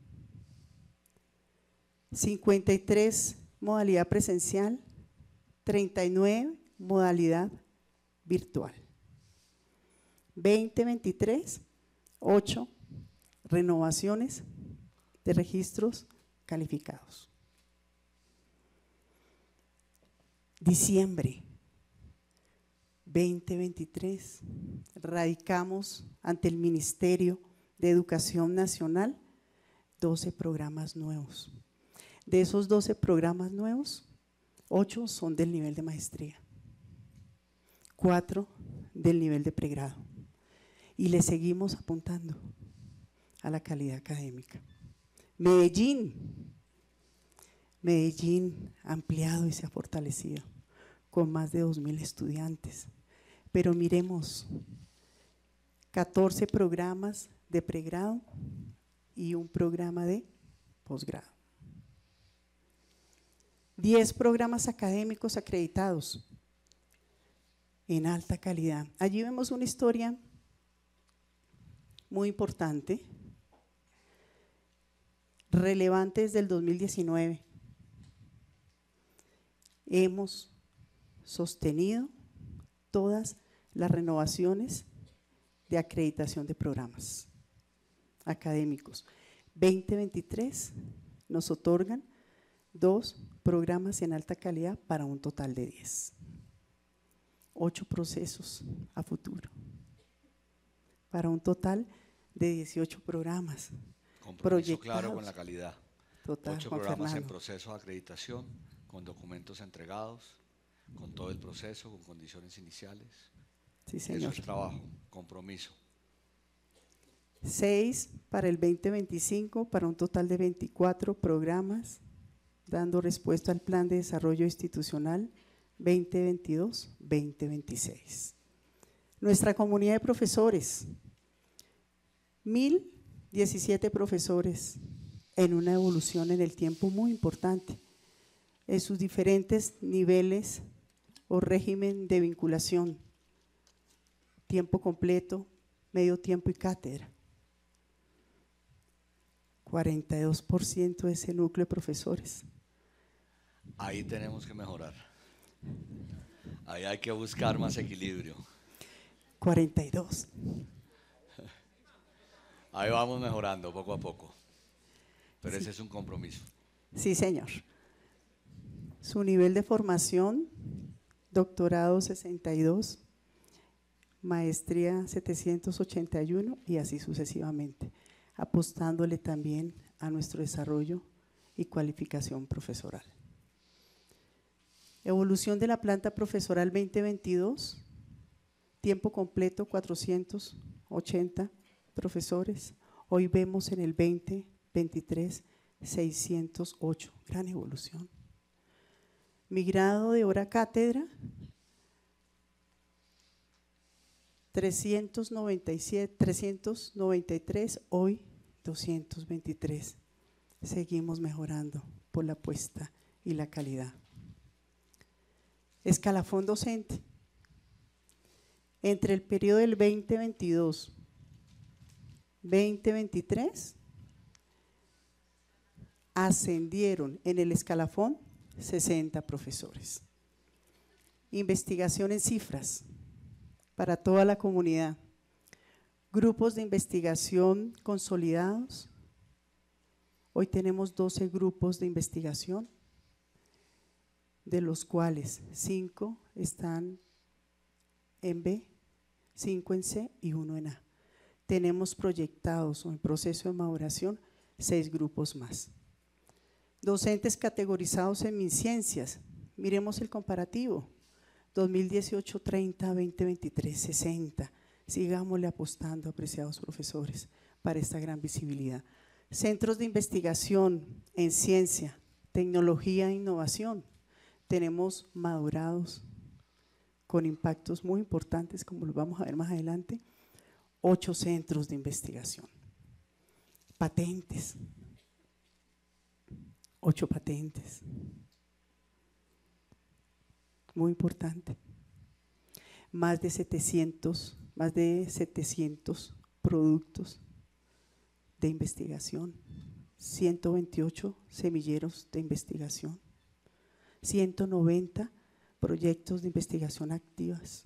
53 modalidad presencial, 39 modalidad virtual. 2023, 8 renovaciones de registros calificados. Diciembre 2023, radicamos ante el Ministerio de Educación Nacional 12 programas nuevos. De esos 12 programas nuevos, 8 son del nivel de maestría, 4 del nivel de pregrado. Y le seguimos apuntando a la calidad académica. Medellín ha ampliado y se ha fortalecido con más de 2.000 estudiantes. Pero miremos, 14 programas de pregrado y un programa de posgrado. 10 programas académicos acreditados en alta calidad. Allí vemos una historia muy importante, relevante desde el 2019. Hemos sostenido todas las renovaciones de acreditación de programas académicos. 2023 nos otorgan 2 programas en alta calidad para un total de 10. 8 procesos a futuro, para un total de 18 programas.
Compromiso claro con la calidad.
Total,
8
Juan
programas en
Fernando.
proceso de acreditación, con documentos entregados, con todo el proceso, con condiciones iniciales.
Sí,
Eso
señor.
es trabajo, compromiso.
6 para el 2025, para un total de 24 programas, dando respuesta al Plan de Desarrollo Institucional 2022-2026. Nuestra comunidad de profesores, 1017 profesores en una evolución en el tiempo muy importante, en sus diferentes niveles o régimen de vinculación, tiempo completo, medio tiempo y cátedra. 42% de ese núcleo de profesores.
Ahí tenemos que mejorar. Ahí hay que buscar más equilibrio.
42.
Ahí vamos mejorando poco a poco. Pero
Sí.
ese es un compromiso.
Sí, señor. Su nivel de formación, doctorado 62, maestría 781 y así sucesivamente, apostándole también a nuestro desarrollo y cualificación profesoral. Evolución de la planta profesoral 2022, tiempo completo 480 profesores. Hoy vemos en el 2023 608, gran evolución. Migrado de hora cátedra 393, hoy 223. Seguimos mejorando por la apuesta y la calidad. Escalafón docente. Entre el periodo del 2022-2023, ascendieron en el escalafón 60 profesores. Investigación en cifras para toda la comunidad. Grupos de investigación consolidados. Hoy tenemos 12 grupos de investigación, de los cuales 5 están en B, 5 en C y 1 en A. Tenemos proyectados o en proceso de maduración 6 grupos más. Docentes categorizados en MinCiencias. Miremos el comparativo. 2018, 30, 2023, 60. Sigámosle apostando, apreciados profesores, para esta gran visibilidad. Centros de investigación en ciencia, tecnología e innovación. Tenemos madurados con impactos muy importantes, como lo vamos a ver más adelante, 8 centros de investigación. Patentes, 8 patentes. Muy importante. Más de 700 productos de investigación, 128 semilleros de investigación, 190 proyectos de investigación activas.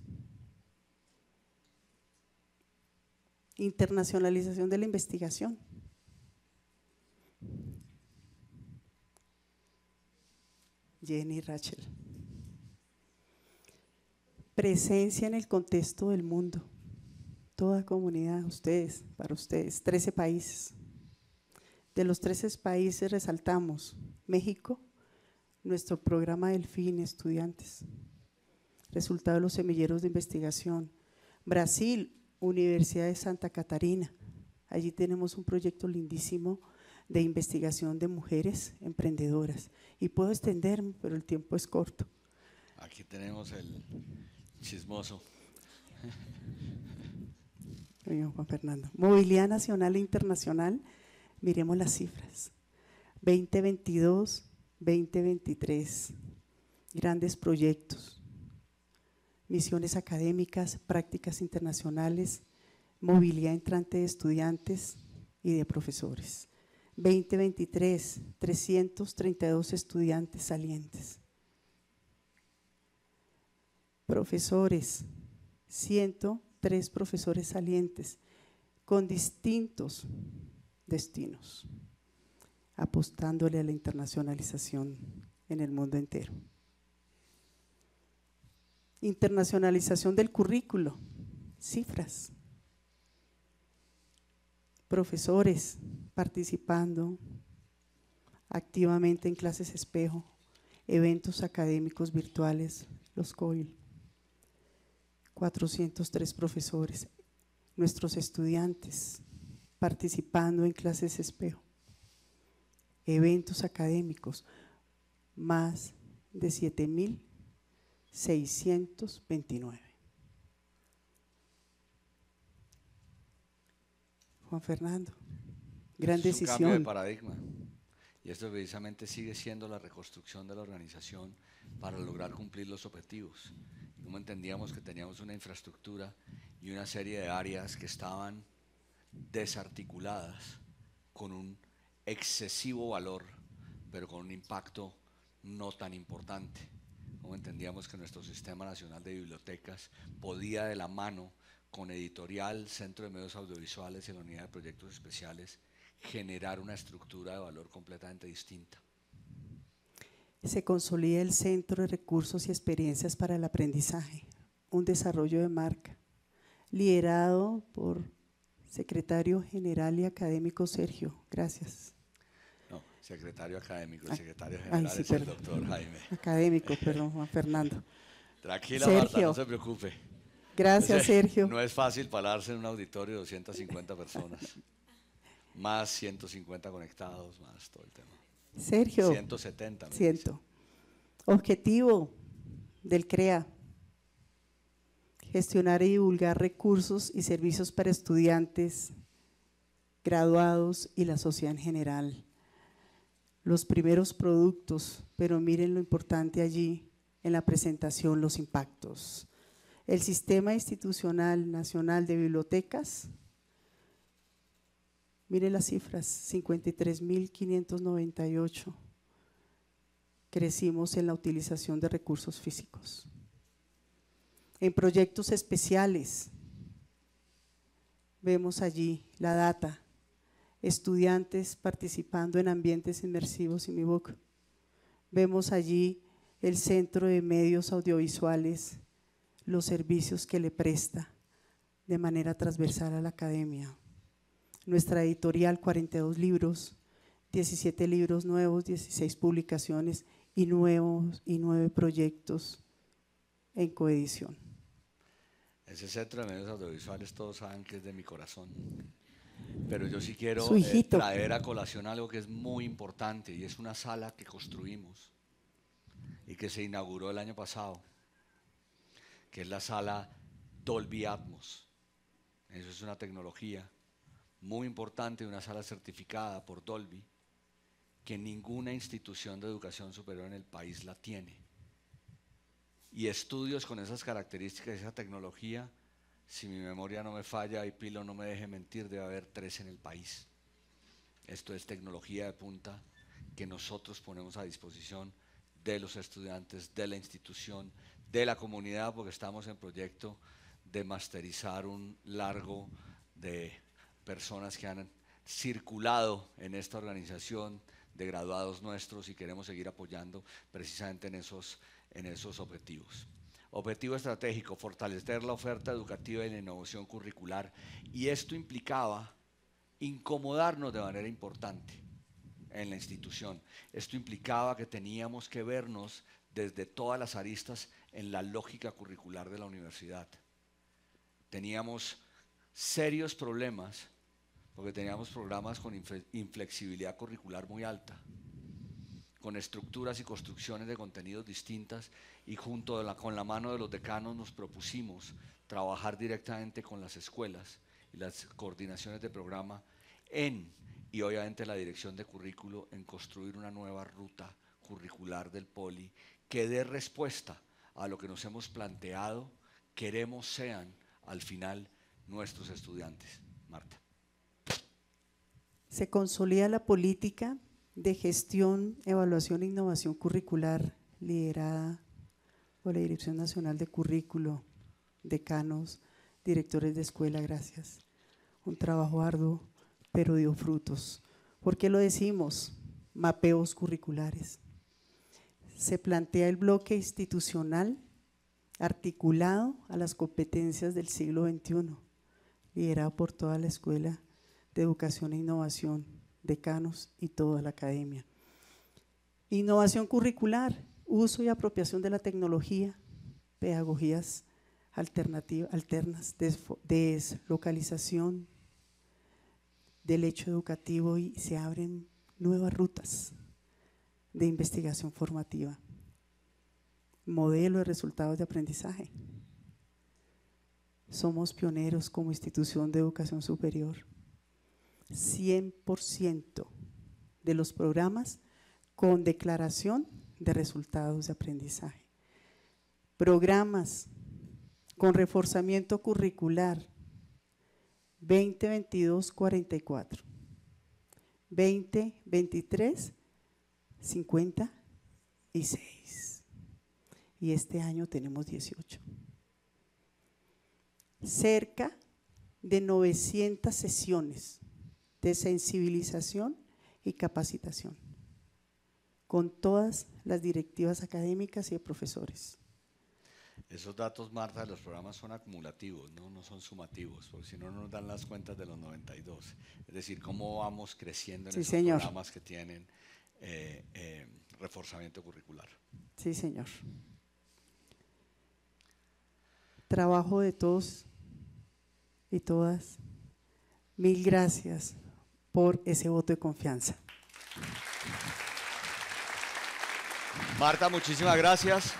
Internacionalización de la investigación. Jenny Rachel. Presencia en el contexto del mundo. Toda comunidad, ustedes, para ustedes, 13 países. De los 13 países resaltamos México, nuestro programa Delfín Estudiantes, resultado de los semilleros de investigación. Brasil, Universidad de Santa Catarina, allí tenemos un proyecto lindísimo de investigación de mujeres emprendedoras. Y puedo extenderme, pero el tiempo es corto.
Aquí tenemos el chismoso.
Oiga, Juan Fernando. Movilidad nacional e internacional, miremos las cifras. 2022, 2023, grandes proyectos, misiones académicas, prácticas internacionales, movilidad entrante de estudiantes y de profesores. 2023, 332 estudiantes salientes. Profesores, 103 profesores salientes con distintos destinos, apostándole a la internacionalización en el mundo entero. Internacionalización del currículo, cifras. Profesores participando activamente en clases espejo, eventos académicos virtuales, los COIL. 403 profesores, nuestros estudiantes participando en clases espejo, eventos académicos, más de 7.629. Juan Fernando, gran
Es un
decisión.
cambio de paradigma. Y esto precisamente sigue siendo la reconstrucción de la organización para lograr cumplir los objetivos. Como entendíamos que teníamos una infraestructura y una serie de áreas que estaban desarticuladas con un excesivo valor, pero con un impacto no tan importante. Como entendíamos que nuestro Sistema Nacional de Bibliotecas podía, de la mano con Editorial, Centro de Medios Audiovisuales y la Unidad de Proyectos Especiales, generar una estructura de valor completamente distinta.
Se consolida el Centro de Recursos y Experiencias para el Aprendizaje, un desarrollo de marca, liderado por Secretario General y Académico Sergio. Gracias.
No, secretario académico, el secretario general
sí,
es
perdón.
el doctor Jaime.
Académico, perdón, Juan Fernando.
Tranquila,
Sergio.
Marta, no se preocupe.
Gracias, Sergio.
No es fácil pararse en un auditorio de 250 personas, más 150 conectados, más todo el tema.
Sergio.
170.
Objetivo del CREA: gestionar y divulgar recursos y servicios para estudiantes, graduados y la sociedad en general. Los primeros productos, pero miren lo importante allí en la presentación, los impactos. El Sistema Institucional Nacional de Bibliotecas, mire las cifras, 53.598. Crecimos en la utilización de recursos físicos. En proyectos especiales, vemos allí la data, estudiantes participando en ambientes inmersivos en MIBOK. Vemos allí el Centro de Medios Audiovisuales, los servicios que le presta de manera transversal a la academia. Nuestra editorial, 42 libros, 17 libros nuevos, 16 publicaciones y 9 proyectos en coedición.
Ese Centro de Medios Audiovisuales todos saben que es de mi corazón, pero yo sí quiero traer a colación algo que es muy importante, y es una sala que construimos y que se inauguró el año pasado, que es la sala Dolby Atmos. Eso es una tecnología muy importante, una sala certificada por Dolby, que ninguna institución de educación superior en el país la tiene. Y estudios con esas características, esa tecnología, si mi memoria no me falla y Pilo no me deje mentir, debe haber 3 en el país. Esto es tecnología de punta que nosotros ponemos a disposición de los estudiantes, de la institución, de la comunidad, porque estamos en proyecto de masterizar un largo de personas que han circulado en esta organización, de graduados nuestros, y queremos seguir apoyando precisamente en esos objetivos. Objetivo estratégico: fortalecer la oferta educativa y la innovación curricular, y esto implicaba incomodarnos de manera importante en la institución. Esto implicaba que teníamos que vernos desde todas las aristas en la lógica curricular de la universidad. Teníamos serios problemas porque teníamos programas con inflexibilidad curricular muy alta, con estructuras y construcciones de contenidos distintas, y con la mano de los decanos nos propusimos trabajar directamente con las escuelas y las coordinaciones de programa y obviamente la dirección de currículo, en construir una nueva ruta curricular del Poli que dé respuesta a lo que nos hemos planteado, queremos sean al final nuestros estudiantes. Marta.
Se consolida la política de gestión, evaluación e innovación curricular liderada por la Dirección Nacional de Currículo, decanos, directores de escuela, gracias. Un trabajo arduo, pero dio frutos. ¿Por qué lo decimos? Mapeos curriculares. Se plantea el bloque institucional articulado a las competencias del siglo XXI, liderado por toda la Escuela de Educación e Innovación, decanos y toda la academia. Innovación curricular, uso y apropiación de la tecnología, pedagogías alternas, deslocalización del hecho educativo, y se abren nuevas rutas de investigación formativa. Modelo de resultados de aprendizaje. Somos pioneros como institución de educación superior. 100% de los programas con declaración de resultados de aprendizaje. Programas con reforzamiento curricular 2022 44, 2023 56 y este año tenemos 18. Cerca de 900 sesiones de sensibilización y capacitación con todas las directivas académicas y de profesores.
Esos datos, Marta, de los programas son acumulativos, no son sumativos, porque si no nos dan las cuentas de los 92. Es decir, cómo vamos creciendo en
Sí,
esos
señor.
programas que tienen reforzamiento curricular.
Sí, señor. Trabajo de todos y todas. Mil gracias por ese voto de confianza.
Marta, muchísimas gracias.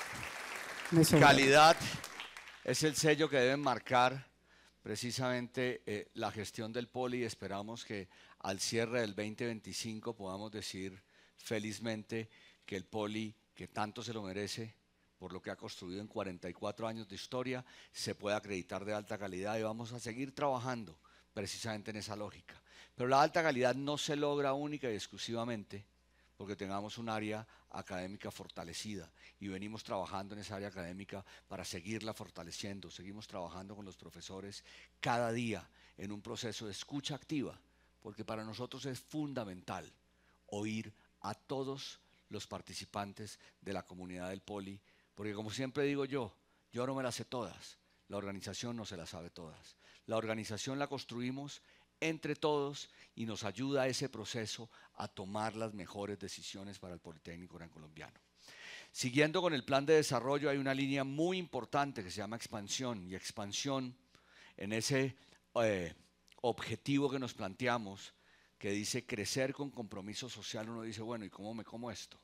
Me sobra.
Calidad es el sello que deben marcar precisamente la gestión del Poli, y esperamos que al cierre del 2025 podamos decir felizmente que el Poli, que tanto se lo merece por lo que ha construido en 44 años de historia, se puede acreditar de alta calidad, y vamos a seguir trabajando precisamente en esa lógica. Pero la alta calidad no se logra única y exclusivamente porque tengamos un área académica fortalecida, y venimos trabajando en esa área académica para seguirla fortaleciendo. Seguimos trabajando con los profesores cada día en un proceso de escucha activa, porque para nosotros es fundamental oír a todos los participantes de la comunidad del Poli, porque como siempre digo yo no me las sé todas, la organización no se las sabe todas. La organización la construimos entre todos y nos ayuda a ese proceso a tomar las mejores decisiones para el Politécnico Gran Colombiano. Siguiendo con el plan de desarrollo, hay una línea muy importante que se llama expansión, y expansión en ese objetivo que nos planteamos, que dice crecer con compromiso social. Uno dice, bueno, ¿y cómo me como esto?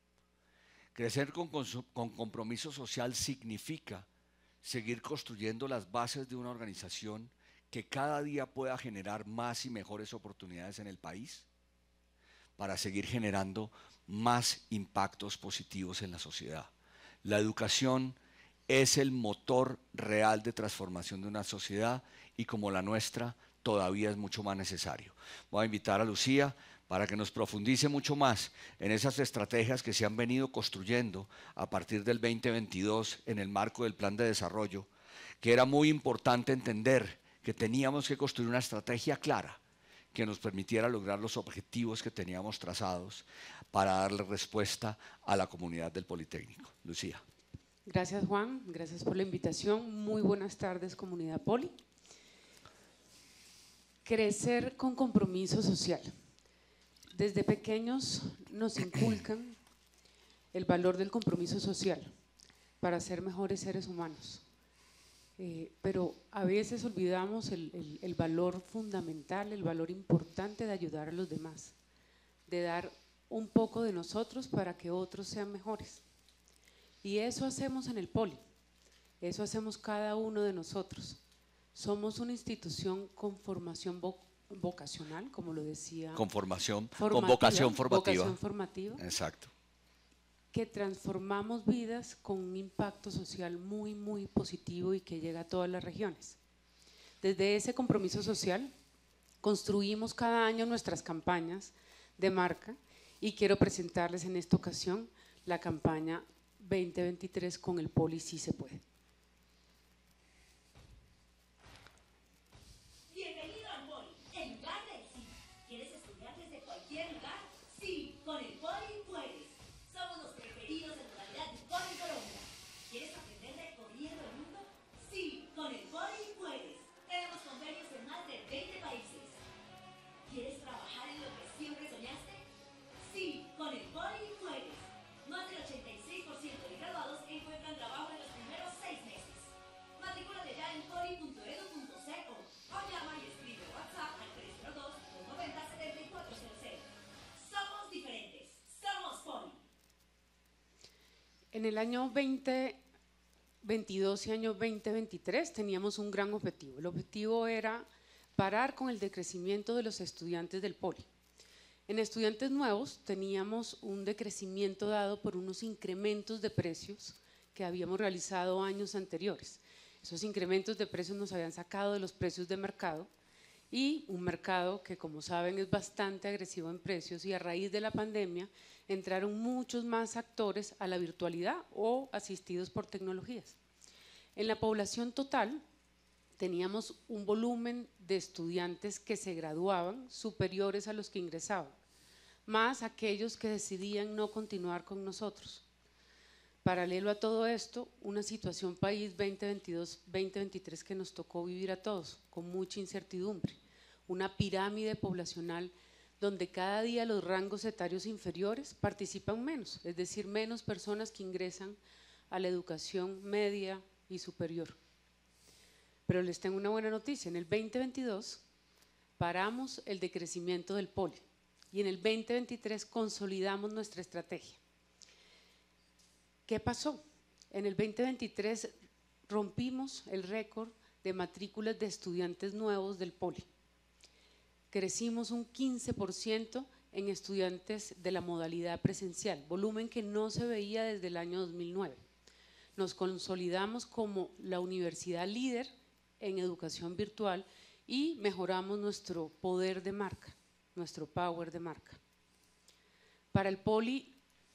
Crecer con compromiso social significa seguir construyendo las bases de una organización que cada día pueda generar más y mejores oportunidades en el país, para seguir generando más impactos positivos en la sociedad. La educación es el motor real de transformación de una sociedad, y como la nuestra todavía es mucho más necesario. Voy a invitar a Lucía para que nos profundice mucho más en esas estrategias que se han venido construyendo a partir del 2022 en el marco del plan de desarrollo, que era muy importante entender que teníamos que construir una estrategia clara que nos permitiera lograr los objetivos que teníamos trazados para darle respuesta a la comunidad del Politécnico. Lucía.
Gracias, Juan, gracias por la invitación. Muy buenas tardes, comunidad Poli. Crecer con compromiso social. Desde pequeños nos inculcan el valor del compromiso social para ser mejores seres humanos. Pero a veces olvidamos el valor fundamental, el valor importante de ayudar a los demás, de dar un poco de nosotros para que otros sean mejores. Y eso hacemos en el Poli, eso hacemos cada uno de nosotros. Somos una institución con formación vocacional, como lo decía.
Con vocación formativa.
Vocación formativa.
Exacto.
Que transformamos vidas con un impacto social muy, muy positivo y que llega a todas las regiones. Desde ese compromiso social construimos cada año nuestras campañas de marca, y quiero presentarles en esta ocasión la campaña 2023 con el Poli Sí Se Puede.
cualquier lugar? Sí, con el Poli puedes. Somos los preferidos en modalidad Poli en Colombia. ¿Quieres aprender recorriendo el mundo? Sí, con el Poli puedes. Tenemos convenios en más de 20 países. ¿Quieres trabajar en lo que siempre soñaste? Sí, con el Poli puedes. Más del 86% de graduados encuentran trabajo en los primeros 6 meses. Matricúlate ya en poli.edu.co o llama y escribe WhatsApp al 302-290-7400. Somos diferentes. Somos Poli.
En el año 2022 y año 2023 teníamos un gran objetivo. El objetivo era parar con el decrecimiento de los estudiantes del Poli. En estudiantes nuevos teníamos un decrecimiento dado por unos incrementos de precios que habíamos realizado años anteriores. Esos incrementos de precios nos habían sacado de los precios de mercado, y un mercado que, como saben, es bastante agresivo en precios, y a raíz de la pandemia entraron muchos más actores a la virtualidad o asistidos por tecnologías. En la población total teníamos un volumen de estudiantes que se graduaban superiores a los que ingresaban, más aquellos que decidían no continuar con nosotros. Paralelo a todo esto, una situación país 2022-2023 que nos tocó vivir a todos, con mucha incertidumbre, una pirámide poblacional donde cada día los rangos etarios inferiores participan menos, es decir, menos personas que ingresan a la educación media y superior. Pero les tengo una buena noticia: en el 2022 paramos el decrecimiento del Poli y en el 2023 consolidamos nuestra estrategia. ¿Qué pasó? En el 2023 rompimos el récord de matrículas de estudiantes nuevos del Poli. Crecimos un 15% en estudiantes de la modalidad presencial, volumen que no se veía desde el año 2009. Nos consolidamos como la universidad líder en educación virtual y mejoramos nuestro poder de marca, nuestro power de marca. Para el Poli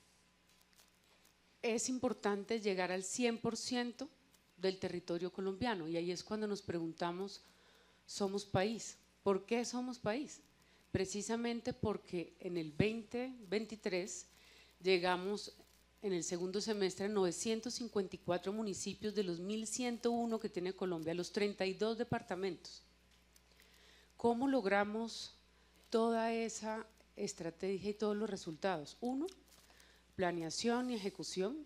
es importante llegar al 100% del territorio colombiano, y ahí es cuando nos preguntamos, ¿somos país? ¿Por qué somos país? Precisamente porque en el 2023 llegamos en el segundo semestre a 954 municipios de los 1.101 que tiene Colombia, los 32 departamentos. ¿Cómo logramos toda esa estrategia y todos los resultados? Uno, planeación y ejecución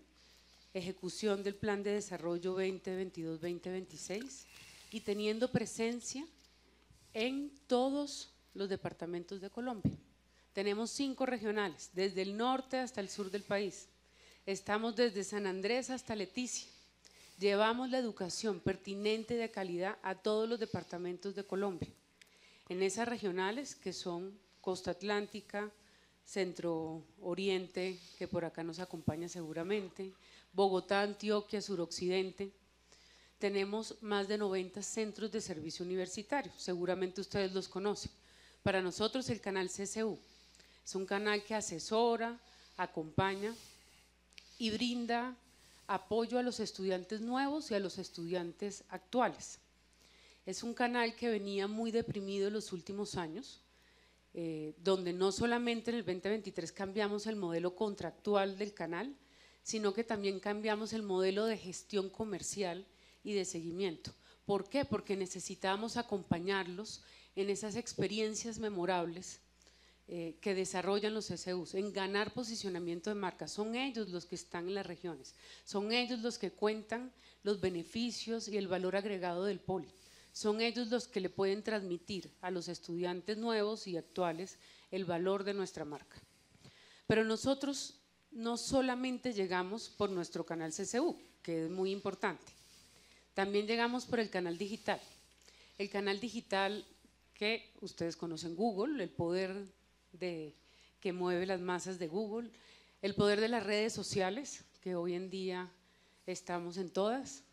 del Plan de Desarrollo 2022-2026 y teniendo presencia en todos los departamentos de Colombia. Tenemos 5 regionales, desde el norte hasta el sur del país. Estamos desde San Andrés hasta Leticia. Llevamos la educación pertinente y de calidad a todos los departamentos de Colombia. En esas regionales que son Costa Atlántica, Centro Oriente, que por acá nos acompaña seguramente, Bogotá, Antioquia, Suroccidente, tenemos más de 90 centros de servicio universitario, seguramente ustedes los conocen. Para nosotros el canal CCU es un canal que asesora, acompaña y brinda apoyo a los estudiantes nuevos y a los estudiantes actuales. Es un canal que venía muy deprimido en los últimos años, donde no solamente en el 2023 cambiamos el modelo contractual del canal, sino que también cambiamos el modelo de gestión comercial y de seguimiento. ¿Por qué? Porque necesitábamos acompañarlos en esas experiencias memorables que desarrollan los CCUs, en ganar posicionamiento de marca. Son ellos los que están en las regiones, son ellos los que cuentan los beneficios y el valor agregado del Poli. Son ellos los que le pueden transmitir a los estudiantes nuevos y actuales el valor de nuestra marca. Pero nosotros no solamente llegamos por nuestro canal CCU, que es muy importante, también llegamos por el canal digital. El canal digital que ustedes conocen, Google, el poder que mueve las masas de Google, el poder de las redes sociales, que hoy en día estamos en todas.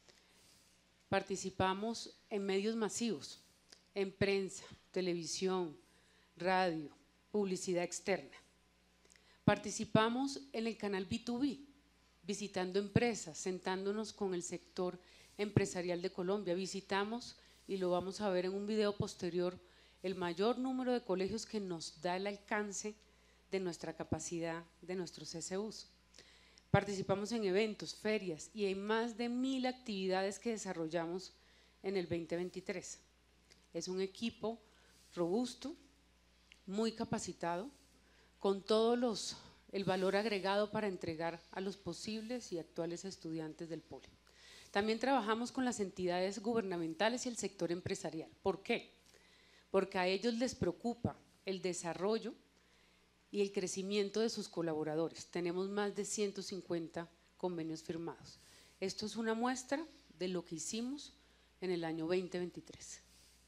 Participamos en medios masivos, en prensa, televisión, radio, publicidad externa. Participamos en el canal B2B, visitando empresas, sentándonos con el sector empresarial de Colombia. Visitamos, y lo vamos a ver en un video posterior, el mayor número de colegios que nos da el alcance de nuestra capacidad de nuestros CCUs. Participamos en eventos, ferias y en más de 1000 actividades que desarrollamos en el 2023. Es un equipo robusto, muy capacitado, con el valor agregado para entregar a los posibles y actuales estudiantes del Poli. También trabajamos con las entidades gubernamentales y el sector empresarial. ¿Por qué? Porque a ellos les preocupa el desarrollo y el crecimiento de sus colaboradores. Tenemos más de 150 convenios firmados. Esto es una muestra de lo que hicimos en el año 2023.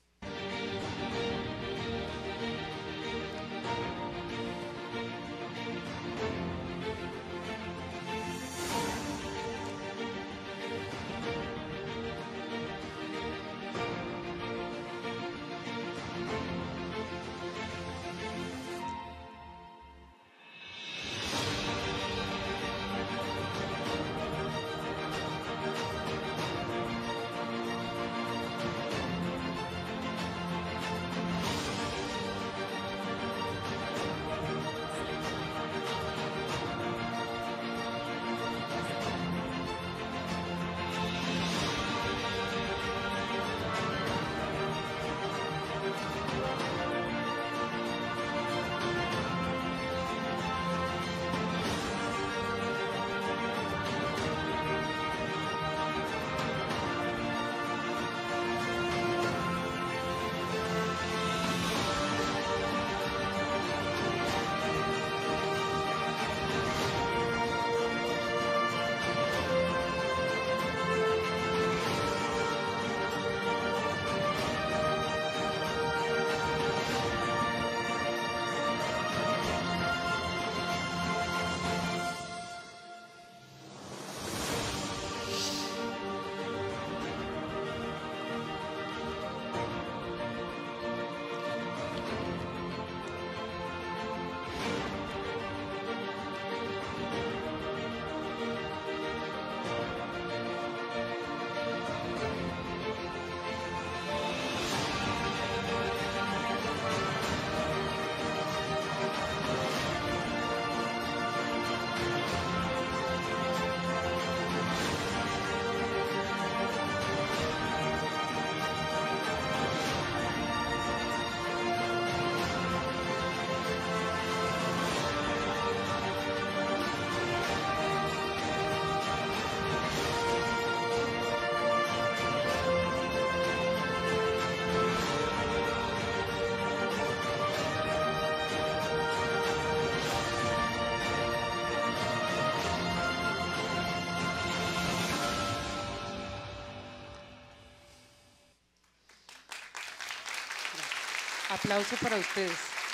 Aplauso para ustedes.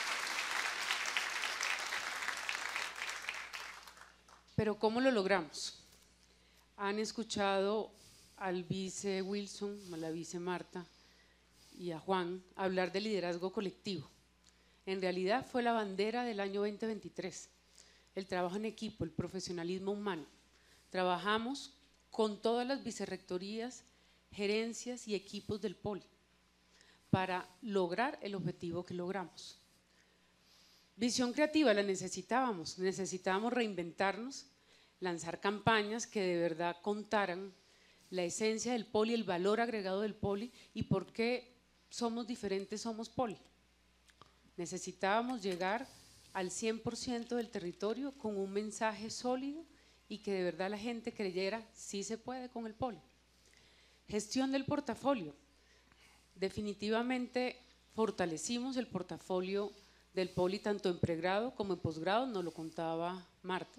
Pero ¿cómo lo logramos? Han escuchado al vice Wilson, a la vice Marta y a Juan hablar de liderazgo colectivo. En realidad fue la bandera del año 2023, el trabajo en equipo, el profesionalismo humano. Trabajamos con todas las vicerrectorías, gerencias y equipos del Poli para lograr el objetivo que logramos. Visión creativa la necesitábamos reinventarnos, lanzar campañas que de verdad contaran la esencia del Poli, el valor agregado del Poli y por qué somos diferentes, somos Poli. Necesitábamos llegar al 100% del territorio con un mensaje sólido y que de verdad la gente creyera sí se puede con el Poli. Gestión del portafolio. Definitivamente fortalecimos el portafolio del Poli tanto en pregrado como en posgrado, nos lo contaba Marta.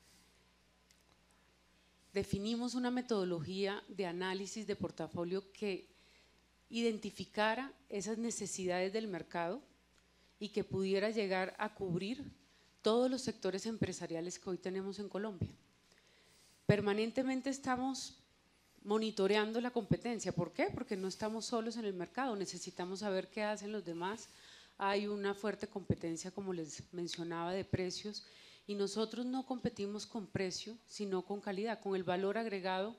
Definimos una metodología de análisis de portafolio que identificara esas necesidades del mercado y que pudiera llegar a cubrir todos los sectores empresariales que hoy tenemos en Colombia. Permanentemente estamos monitoreando la competencia. ¿Por qué? Porque no estamos solos en el mercado, necesitamos saber qué hacen los demás. Hay una fuerte competencia, como les mencionaba, de precios y nosotros no competimos con precio, sino con calidad, con el valor agregado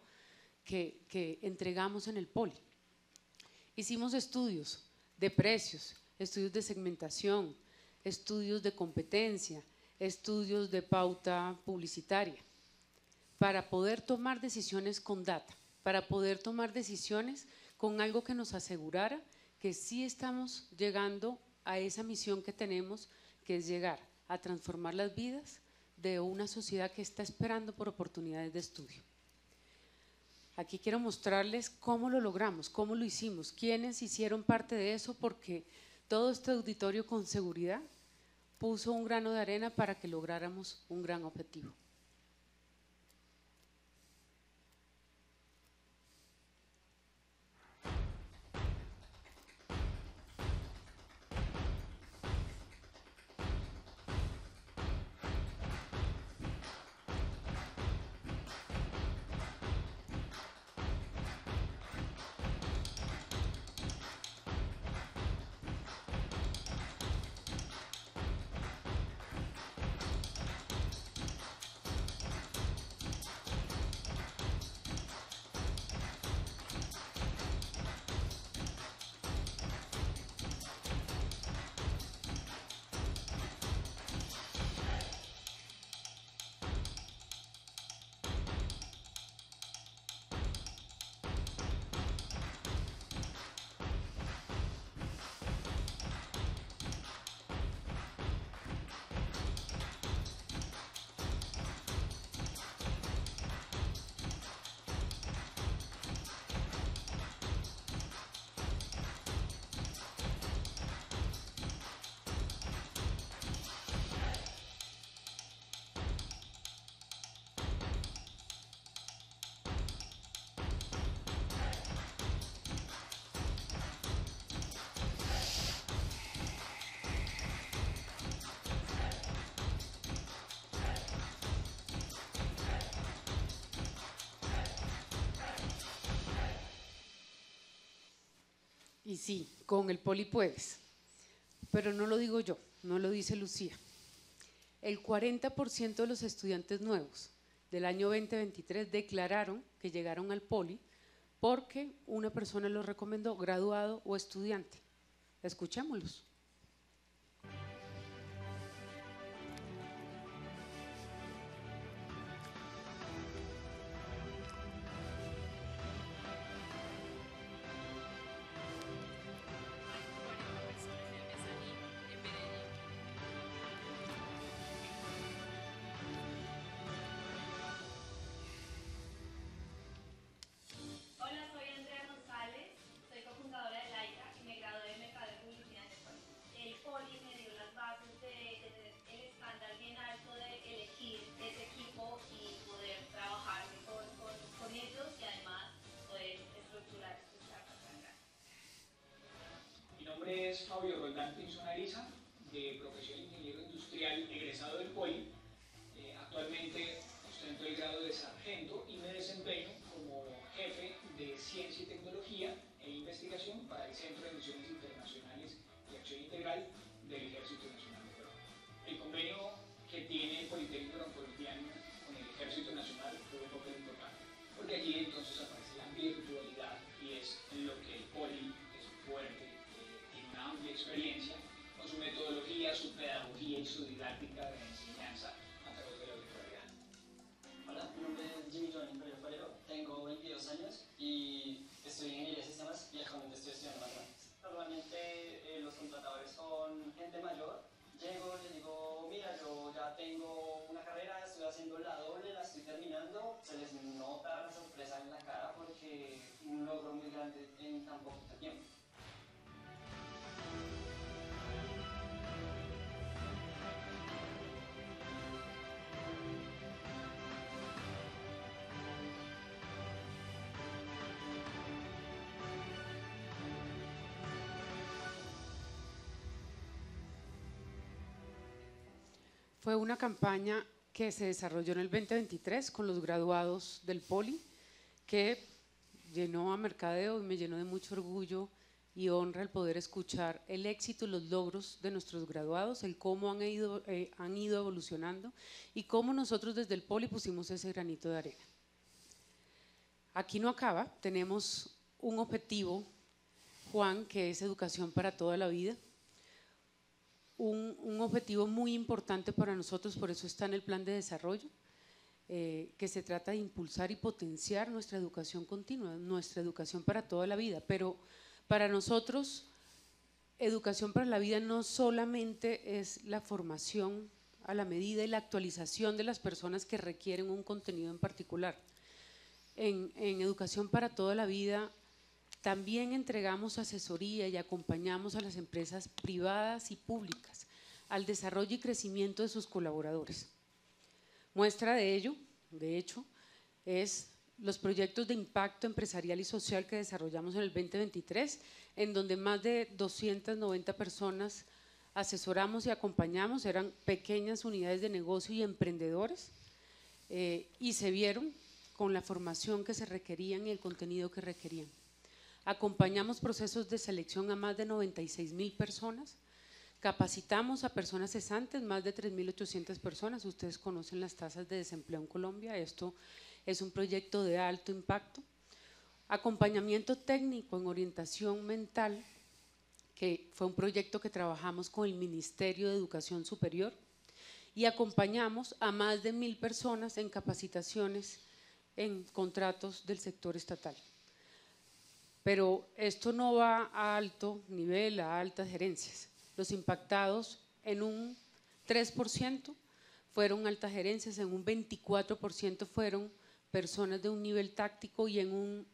que entregamos en el Poli. Hicimos estudios de precios, estudios de segmentación, estudios de competencia, estudios de pauta publicitaria, para poder tomar decisiones con data, para poder tomar decisiones con algo que nos asegurara que sí estamos llegando a esa misión que tenemos, que es llegar a transformar las vidas de una sociedad que está esperando por oportunidades de estudio. Aquí quiero mostrarles cómo lo logramos, cómo lo hicimos, quiénes hicieron parte de eso, porque todo este auditorio con seguridad puso un grano de arena para que lográramos un gran objetivo. Y sí, con el Poli puedes, pero no lo digo yo, no lo dice Lucía. El 40% de los estudiantes nuevos del año 2023 declararon que llegaron al Poli porque una persona los recomendó, graduado o estudiante. Escuchémoslos.
Hola, soy Andrea González, soy cofundadora de Laika y me gradué de Mercado y Publicidad en el Poli. El Poli me dio las bases de tener el estándar bien alto de elegir ese equipo y poder trabajar mejor con ellos y además poder estructurar estos startups tan grandes.
Mi nombre es Fabio Roldán Pinzón Ariza, de profesión ingeniero industrial egresado del Poli. Actualmente ostento el grado de sargento y me desempeño como jefe de Ciencia y Tecnología e Investigación para el Centro de Misiones Internacionales y Acción Integral del Ejército Nacional de Colombia. El convenio que tiene el Politécnico Colombiano con el Ejército Nacional juega un papel importante, porque allí entonces aparece la virtualidad y es en lo que el Poli es fuerte, tiene una amplia experiencia con su metodología, su pedagogía y su didáctica de enseñanza a través de la virtualidad.
Hola, mi nombre es Jimmy Joan Nicolás Forero, tengo 22 años y estudio Ingeniería de Sistemas y actualmente estoy estudiando matemáticas. Normalmente los contratadores son gente mayor. Llego, les digo, mira, yo ya tengo una carrera, estoy haciendo la doble, la estoy terminando. Se les nota la sorpresa en la cara porque un logro muy grande en tan poquito tiempo.
Fue una campaña que se desarrolló en el 2023 con los graduados del Poli, que llenó a Mercadeo y me llenó de mucho orgullo y honra el poder escuchar el éxito y los logros de nuestros graduados, el cómo han ido evolucionando y cómo nosotros desde el Poli pusimos ese granito de arena. Aquí no acaba, tenemos un objetivo, Juan, que es educación para toda la vida. un objetivo muy importante para nosotros, por eso está en el plan de desarrollo, que se trata de impulsar y potenciar nuestra educación continua, nuestra educación para toda la vida. Pero para nosotros, educación para la vida no solamente es la formación a la medida y la actualización de las personas que requieren un contenido en particular. En educación para toda la vida también entregamos asesoría y acompañamos a las empresas privadas y públicas al desarrollo y crecimiento de sus colaboradores. Muestra de ello, de hecho, es los proyectos de impacto empresarial y social que desarrollamos en el 2023, en donde más de 290 personas asesoramos y acompañamos, eran pequeñas unidades de negocio y emprendedores, y se vieron con la formación que se requerían y el contenido que requerían. Acompañamos procesos de selección a más de 96.000 personas, capacitamos a personas cesantes, más de 3.800 personas, ustedes conocen las tasas de desempleo en Colombia, esto es un proyecto de alto impacto. Acompañamiento técnico en orientación mental, que fue un proyecto que trabajamos con el Ministerio de Educación Superior, y acompañamos a más de 1.000 personas en capacitaciones en contratos del sector estatal. Pero esto no va a alto nivel, a altas gerencias. Los impactados en un 3% fueron altas gerencias, en un 24% fueron personas de un nivel táctico y en un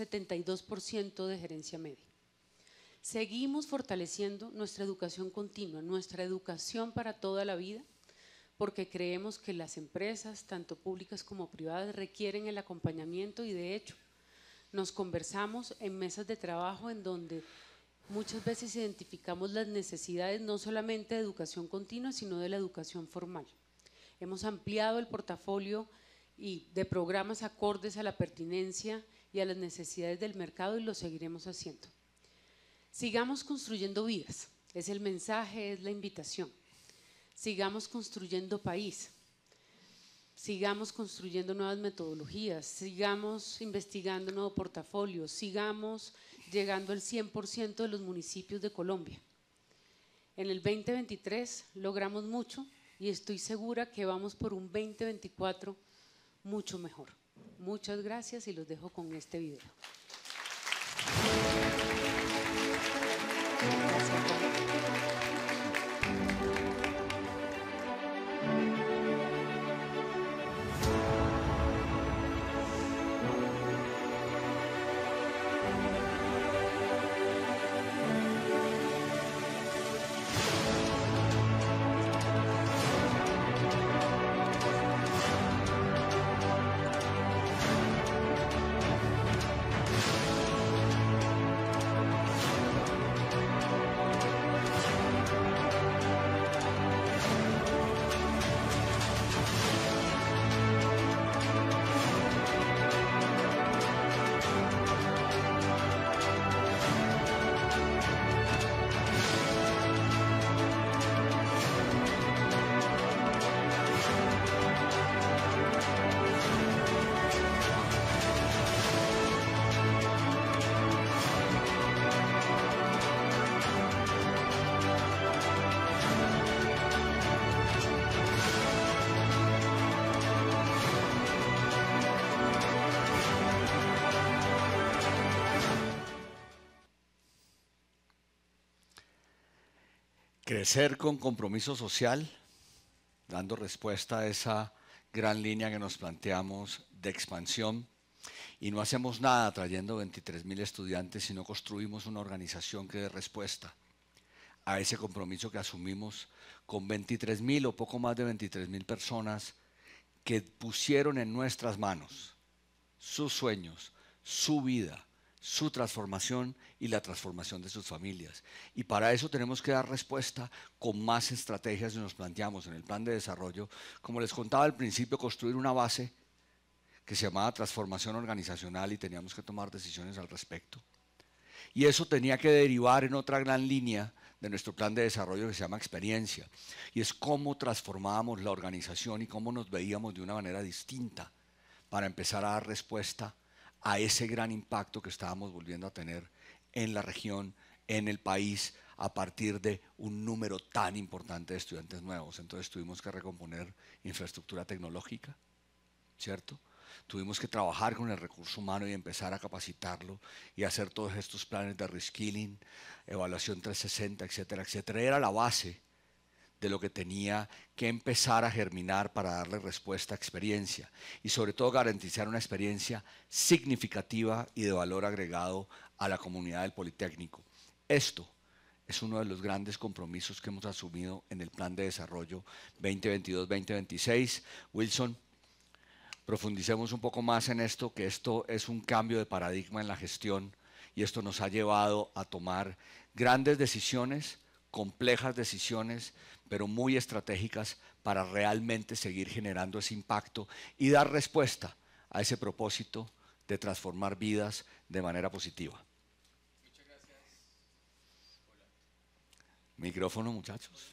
72% de gerencia media. Seguimos fortaleciendo nuestra educación continua, nuestra educación para toda la vida, porque creemos que las empresas, tanto públicas como privadas, requieren el acompañamiento y de hecho nos conversamos en mesas de trabajo en donde muchas veces identificamos las necesidades no solamente de educación continua, sino de la educación formal. Hemos ampliado el portafolio y de programas acordes a la pertinencia y a las necesidades del mercado y lo seguiremos haciendo. Sigamos construyendo vidas, es el mensaje, es la invitación. Sigamos construyendo país, sigamos construyendo nuevas metodologías, sigamos investigando nuevos portafolios, sigamos llegando al 100% de los municipios de Colombia. En el 2023 logramos mucho y estoy segura que vamos por un 2024 mucho mejor. Muchas gracias y los dejo con este video. Gracias.
Crecer con compromiso social, dando respuesta a esa gran línea que nos planteamos de expansión, y no hacemos nada trayendo 23.000 estudiantes, sino construimos una organización que dé respuesta a ese compromiso que asumimos con 23.000 o poco más de 23.000 personas que pusieron en nuestras manos sus sueños, su vida, su transformación y la transformación de sus familias. Y para eso tenemos que dar respuesta con más estrategias que nos planteamos en el plan de desarrollo. Como les contaba al principio, construir una base que se llamaba transformación organizacional y teníamos que tomar decisiones al respecto. Y eso tenía que derivar en otra gran línea de nuestro plan de desarrollo que se llama experiencia. Y es cómo transformábamos la organización y cómo nos veíamos de una manera distinta para empezar a dar respuesta a ese gran impacto que estábamos volviendo a tener en la región, en el país, a partir de un número tan importante de estudiantes nuevos. Entonces tuvimos que recomponer infraestructura tecnológica, ¿cierto? Tuvimos que trabajar con el recurso humano y empezar a capacitarlo y hacer todos estos planes de reskilling, evaluación 360, etcétera, etcétera. Era la base de lo que tenía que empezar a germinar para darle respuesta a experiencia y sobre todo garantizar una experiencia significativa y de valor agregado a la comunidad del Politécnico. Esto es uno de los grandes compromisos que hemos asumido en el Plan de Desarrollo 2022-2026. Wilson, profundicemos un poco más en esto, que esto es un cambio de paradigma en la gestión y esto nos ha llevado a tomar grandes decisiones, complejas decisiones, pero muy estratégicas para realmente seguir generando ese impacto y dar respuesta a ese propósito de transformar vidas de manera positiva.
Muchas gracias. Hola.
Micrófono, muchachos.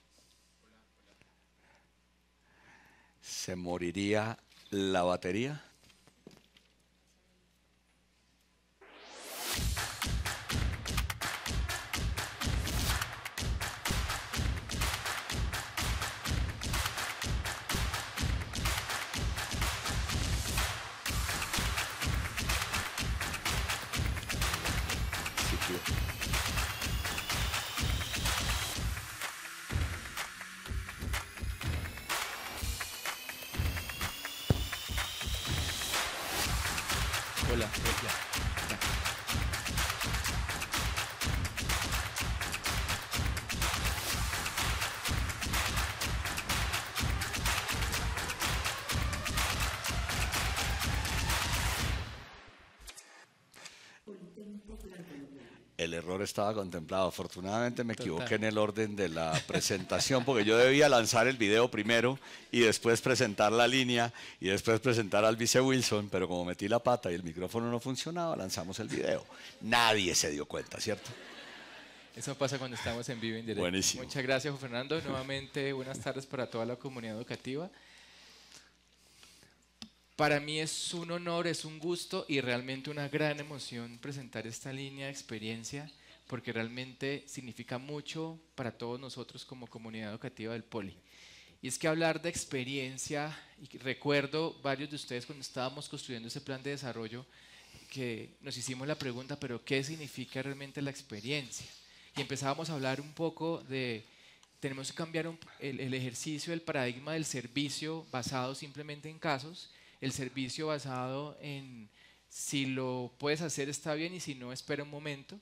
¿Se moriría la batería?
Hola, ya.
El error estaba contemplado. Afortunadamente me equivoqué en el orden de la presentación porque yo debía lanzar el video primero y después presentar la línea y después presentar al vice Wilson, pero como metí la pata y el micrófono no funcionaba, lanzamos el video. Nadie se dio cuenta, ¿cierto?
Eso pasa cuando estamos en vivo en directo.
Buenísimo.
Muchas gracias, Juan Fernando. Nuevamente, buenas tardes para toda la comunidad educativa. Para mí es un honor, es un gusto y realmente una gran emoción presentar esta línea de experiencia porque realmente significa mucho para todos nosotros como comunidad educativa del Poli. Y es que hablar de experiencia, y recuerdo varios de ustedes cuando estábamos construyendo ese plan de desarrollo que nos hicimos la pregunta, pero ¿qué significa realmente la experiencia? Y empezábamos a hablar un poco de, tenemos que cambiar el ejercicio, el paradigma del servicio basado simplemente en casos, el servicio basado en si lo puedes hacer está bien y si no espera un momento.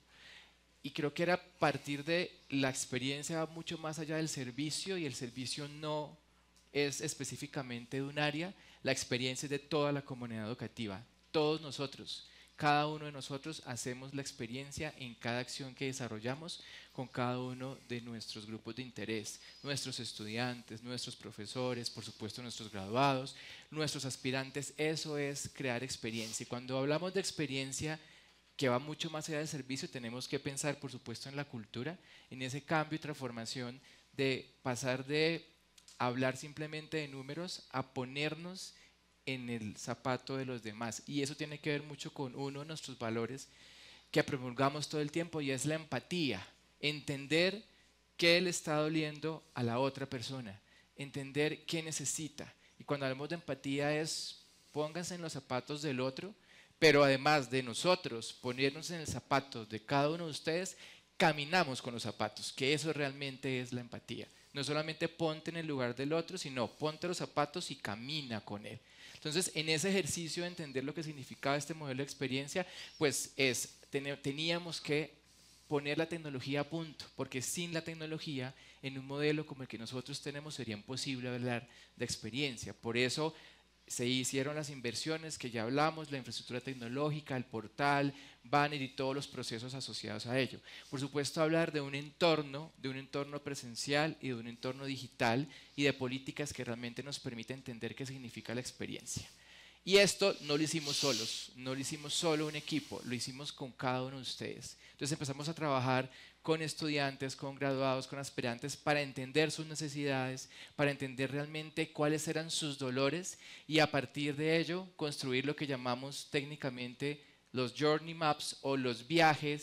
Y creo que era partir de la experiencia va mucho más allá del servicio y el servicio no es específicamente de un área, la experiencia es de toda la comunidad educativa, todos nosotros. Cada uno de nosotros hacemos la experiencia en cada acción que desarrollamos con cada uno de nuestros grupos de interés, nuestros estudiantes, nuestros profesores, por supuesto nuestros graduados, nuestros aspirantes. Eso es crear experiencia. Y cuando hablamos de experiencia que va mucho más allá del servicio, tenemos que pensar, por supuesto, en la cultura, en ese cambio y transformación de pasar de hablar simplemente de números a ponernos en el zapato de los demás. Y eso tiene que ver mucho con uno de nuestros valores que promulgamos todo el tiempo y es la empatía. Entender qué le está doliendo a la otra persona, entender qué necesita. Y cuando hablamos de empatía es pónganse en los zapatos del otro, pero además de nosotros ponernos en el zapato de cada uno de ustedes, caminamos con los zapatos, que eso realmente es la empatía. No solamente ponte en el lugar del otro, sino ponte los zapatos y camina con él. Entonces, en ese ejercicio de entender lo que significaba este modelo de experiencia, pues teníamos que poner la tecnología a punto, porque sin la tecnología, en un modelo como el que nosotros tenemos, sería imposible hablar de experiencia. Por eso se hicieron las inversiones que ya hablamos, la infraestructura tecnológica, el portal, banner y todos los procesos asociados a ello. Por supuesto, hablar de un entorno presencial y de un entorno digital y de políticas que realmente nos permiten entender qué significa la experiencia. Y esto no lo hicimos solos, no lo hicimos solo un equipo, lo hicimos con cada uno de ustedes. Entonces empezamos a trabajar con estudiantes, con graduados, con aspirantes para entender sus necesidades, para entender realmente cuáles eran sus dolores y a partir de ello construir lo que llamamos técnicamente los journey maps o los viajes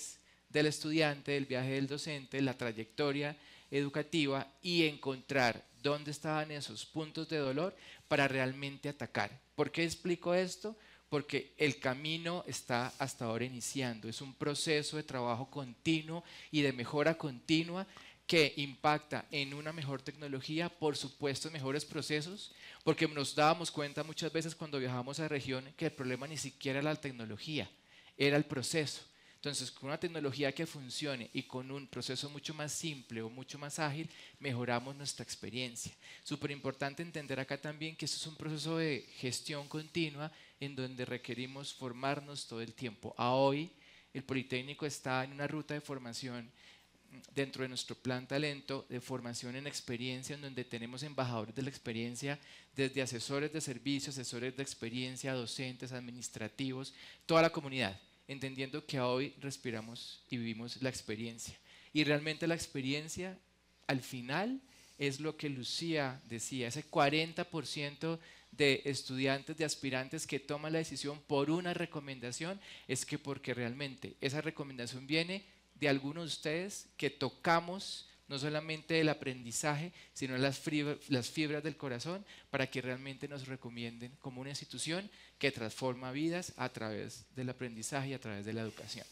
del estudiante, del viaje del docente, la trayectoria educativa y encontrar dónde estaban esos puntos de dolor para realmente atacar. ¿Por qué explico esto? Porque el camino está hasta ahora iniciando, es un proceso de trabajo continuo y de mejora continua que impacta en una mejor tecnología, por supuesto en mejores procesos, porque nos dábamos cuenta muchas veces cuando viajamos a la región que el problema ni siquiera era la tecnología, era el proceso. Entonces, con una tecnología que funcione y con un proceso mucho más simple o mucho más ágil, mejoramos nuestra experiencia. Súper importante entender acá también que esto es un proceso de gestión continua en donde requerimos formarnos todo el tiempo. A hoy, el Politécnico está en una ruta de formación dentro de nuestro plan talento de formación en experiencia, en donde tenemos embajadores de la experiencia, desde asesores de servicios, asesores de experiencia, docentes, administrativos, toda la comunidad, entendiendo que hoy respiramos y vivimos la experiencia. Y realmente la experiencia, al final, es lo que Lucía decía, ese 40% de estudiantes, de aspirantes que toman la decisión por una recomendación, es que porque realmente esa recomendación viene de algunos de ustedes que tocamos no solamente el aprendizaje, sino las fibras del corazón para que realmente nos recomienden como una institución que transforma vidas a través del aprendizaje y a través de la educación.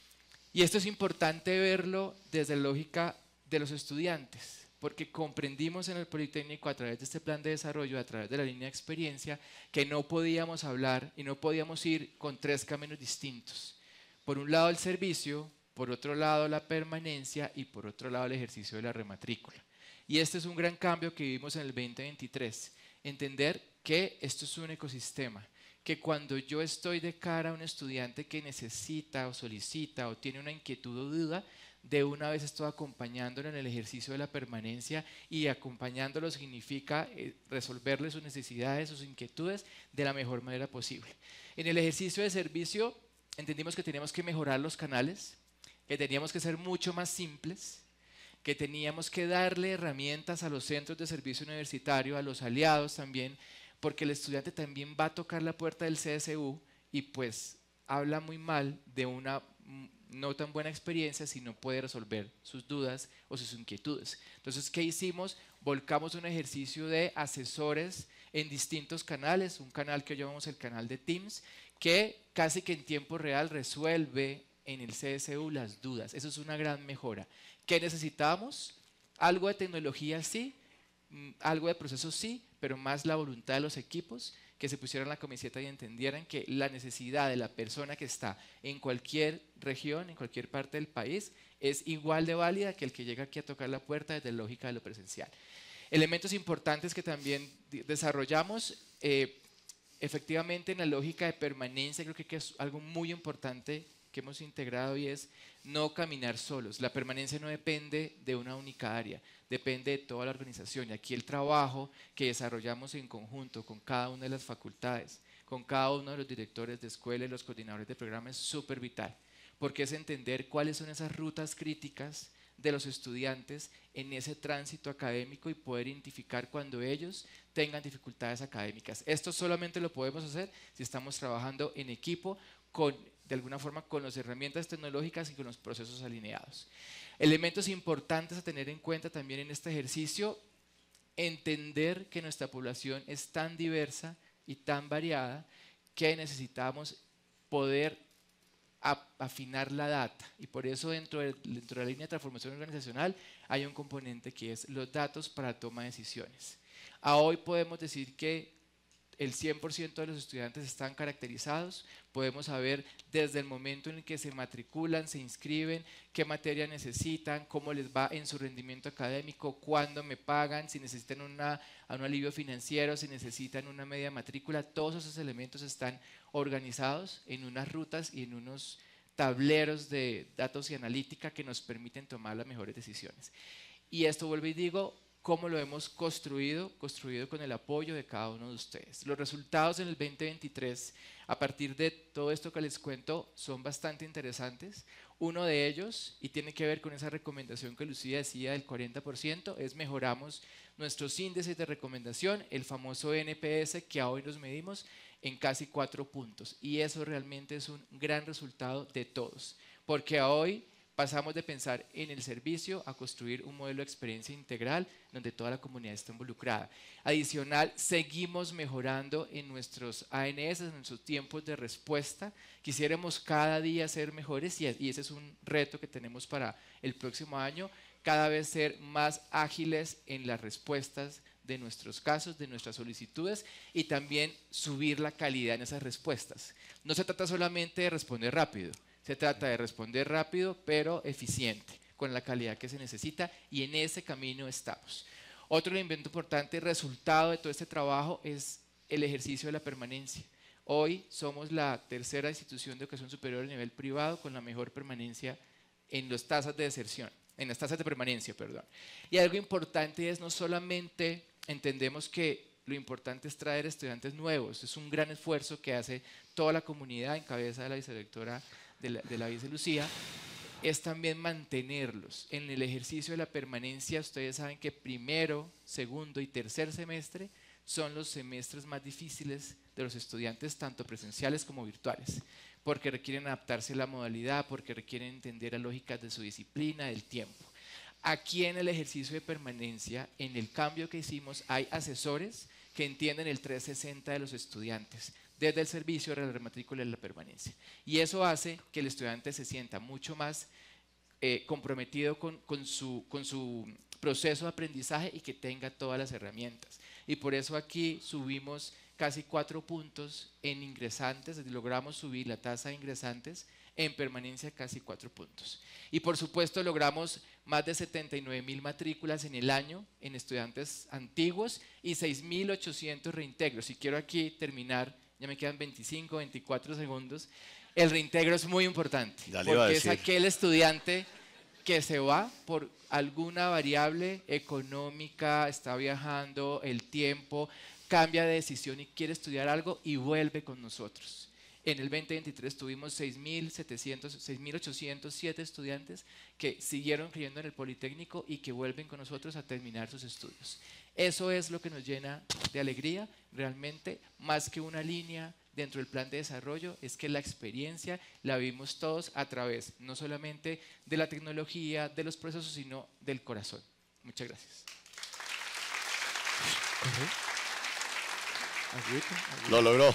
Y esto es importante verlo desde la lógica de los estudiantes, porque comprendimos en el Politécnico a través de este plan de desarrollo, a través de la línea de experiencia, que no podíamos hablar y no podíamos ir con 3 caminos distintos. Por un lado el servicio, por otro lado la permanencia y por otro lado el ejercicio de la rematrícula. Y este es un gran cambio que vivimos en el 2023, entender que esto es un ecosistema, que cuando yo estoy de cara a un estudiante que necesita o solicita o tiene una inquietud o duda, de una vez estoy acompañándolo en el ejercicio de la permanencia, y acompañándolo significa resolverle sus necesidades, sus inquietudes de la mejor manera posible. En el ejercicio de servicio entendimos que teníamos que mejorar los canales, que teníamos que ser mucho más simples, que teníamos que darle herramientas a los centros de servicio universitario, a los aliados también, porque el estudiante también va a tocar la puerta del CSU y pues habla muy mal de una no tan buena experiencia si no puede resolver sus dudas o sus inquietudes. Entonces, ¿qué hicimos? Volcamos un ejercicio de asesores en distintos canales, un canal que llamamos el canal de Teams, que casi que en tiempo real resuelve en el CSU las dudas. Eso es una gran mejora. ¿Qué necesitamos? Algo de tecnología sí, algo de procesos sí, pero más la voluntad de los equipos que se pusieran la camiseta y entendieran que la necesidad de la persona que está en cualquier región, en cualquier parte del país, es igual de válida que el que llega aquí a tocar la puerta desde la lógica de lo presencial. Elementos importantes que también desarrollamos, efectivamente en la lógica de permanencia, creo que es algo muy importante que hemos integrado, y es no caminar solos. La permanencia no depende de una única área, depende de toda la organización, y aquí el trabajo que desarrollamos en conjunto con cada una de las facultades, con cada uno de los directores de escuela y los coordinadores de programa es súper vital, porque es entender cuáles son esas rutas críticas de los estudiantes en ese tránsito académico y poder identificar cuando ellos tengan dificultades académicas. Esto solamente lo podemos hacer si estamos trabajando en equipo de alguna forma con las herramientas tecnológicas y con los procesos alineados. Elementos importantes a tener en cuenta también en este ejercicio: entender que nuestra población es tan diversa y tan variada que necesitamos poder afinar la data, y por eso dentro de la línea de transformación organizacional hay un componente que es los datos para toma de decisiones. A hoy podemos decir que el 100% de los estudiantes están caracterizados, podemos saber desde el momento en el que se matriculan, se inscriben, qué materia necesitan, cómo les va en su rendimiento académico, cuándo me pagan, si necesitan un alivio financiero, si necesitan una media matrícula. Todos esos elementos están organizados en unas rutas y en unos tableros de datos y analítica que nos permiten tomar las mejores decisiones. Y esto, vuelvo y digo, cómo lo hemos construido con el apoyo de cada uno de ustedes. Los resultados en el 2023, a partir de todo esto que les cuento, son bastante interesantes. Uno de ellos, y tiene que ver con esa recomendación que Lucía decía del 40%, es mejoramos nuestros índices de recomendación, el famoso NPS, que hoy nos medimos en casi 4 puntos. Y eso realmente es un gran resultado de todos, porque hoy Pasamos de pensar en el servicio a construir un modelo de experiencia integral donde toda la comunidad está involucrada. Adicional, seguimos mejorando en nuestros ANS, en nuestros tiempos de respuesta. Quisiéramos cada día ser mejores y ese es un reto que tenemos para el próximo año, cada vez ser más ágiles en las respuestas de nuestros casos, de nuestras solicitudes y también subir la calidad en esas respuestas. No se trata solamente de responder rápido, se trata de responder rápido pero eficiente, con la calidad que se necesita y en ese camino estamos. Otro elemento importante, resultado de todo este trabajo es el ejercicio de la permanencia. Hoy somos la tercera institución de educación superior a nivel privado con la mejor permanencia en las tasas de deserción, en las tasas de permanencia, perdón. Y algo importante es no solamente entendemos que lo importante es traer estudiantes nuevos, es un gran esfuerzo que hace toda la comunidad en cabeza de la vicerrectora de la vice Lucía, es también mantenerlos en el ejercicio de la permanencia. Ustedes saben que primero, segundo y tercer semestre son los semestres más difíciles de los estudiantes, tanto presenciales como virtuales, porque requieren adaptarse a la modalidad, porque requieren entender las lógicas de su disciplina, del tiempo. Aquí en el ejercicio de permanencia, en el cambio que hicimos, hay asesores que entienden el 360 de los estudiantes, desde el servicio, la rematrícula y la permanencia. Y eso hace que el estudiante se sienta mucho más comprometido con su proceso de aprendizaje y que tenga todas las herramientas. Y por eso aquí subimos casi 4 puntos en ingresantes, logramos subir la tasa de ingresantes, en permanencia casi 4 puntos. Y por supuesto logramos más de 79.000 matrículas en el año en estudiantes antiguos y 6.800 reintegros. Y quiero aquí terminar, ya me quedan 25, 24 segundos. El reintegro es muy importante porque es aquel estudiante que se va por alguna variable económica, está viajando, el tiempo, cambia de decisión y quiere estudiar algo y vuelve con nosotros. En el 2023 tuvimos 6.807 estudiantes que siguieron creyendo en el Politécnico y que vuelven con nosotros a terminar sus estudios. Eso es lo que nos llena de alegría, realmente, más que una línea dentro del plan de desarrollo, es que la experiencia la vimos todos a través, no solamente de la tecnología, de los procesos, sino del corazón. Muchas gracias.
Lo logró.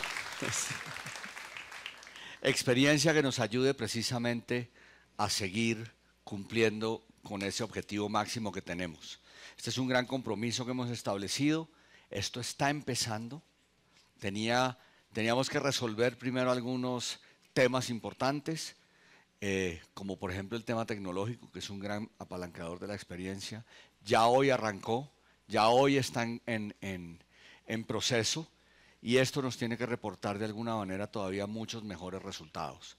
Experiencia que nos ayude precisamente a seguir cumpliendo con ese objetivo máximo que tenemos. Este es un gran compromiso que hemos establecido. Esto está empezando. Teníamos que resolver primero algunos temas importantes, como por ejemplo el tema tecnológico, que es un gran apalancador de la experiencia. Ya hoy arrancó, ya hoy está en proceso. Y esto nos tiene que reportar de alguna manera todavía muchos mejores resultados.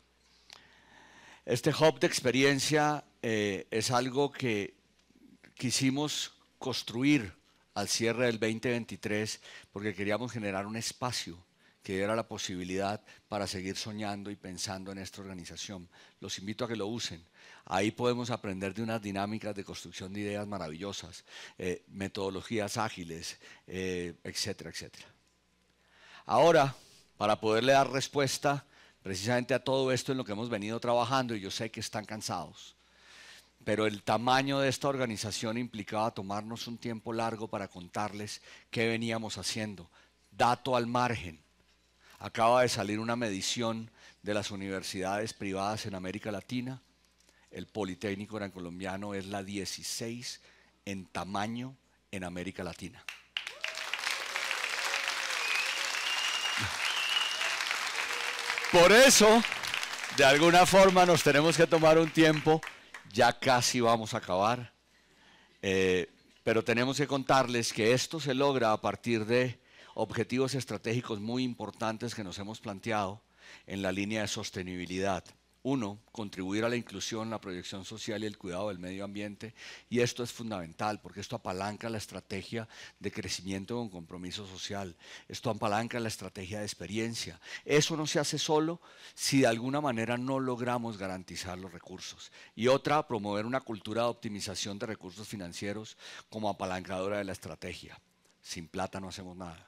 Este hub de experiencia es algo que quisimos construir al cierre del 2023 porque queríamos generar un espacio que diera la posibilidad para seguir soñando y pensando en esta organización. Los invito a que lo usen. Ahí podemos aprender de unas dinámicas de construcción de ideas maravillosas, metodologías ágiles, etcétera, etcétera. Ahora, para poderle dar respuesta precisamente a todo esto en lo que hemos venido trabajando, y yo sé que están cansados, pero el tamaño de esta organización implicaba tomarnos un tiempo largo para contarles qué veníamos haciendo. Dato al margen, acaba de salir una medición de las universidades privadas en América Latina. El Politécnico Gran Colombiano es la 16 en tamaño en América Latina. Por eso, de alguna forma nos tenemos que tomar un tiempo, ya casi vamos a acabar, pero tenemos que contarles que esto se logra a partir de objetivos estratégicos muy importantes que nos hemos planteado en la línea de sostenibilidad. 1, contribuir a la inclusión, la proyección social y el cuidado del medio ambiente, y esto es fundamental porque esto apalanca la estrategia de crecimiento con compromiso social, esto apalanca la estrategia de experiencia. Eso no se hace solo si de alguna manera no logramos garantizar los recursos. Y otra, promover una cultura de optimización de recursos financieros como apalancadora de la estrategia. Sin plata no hacemos nada.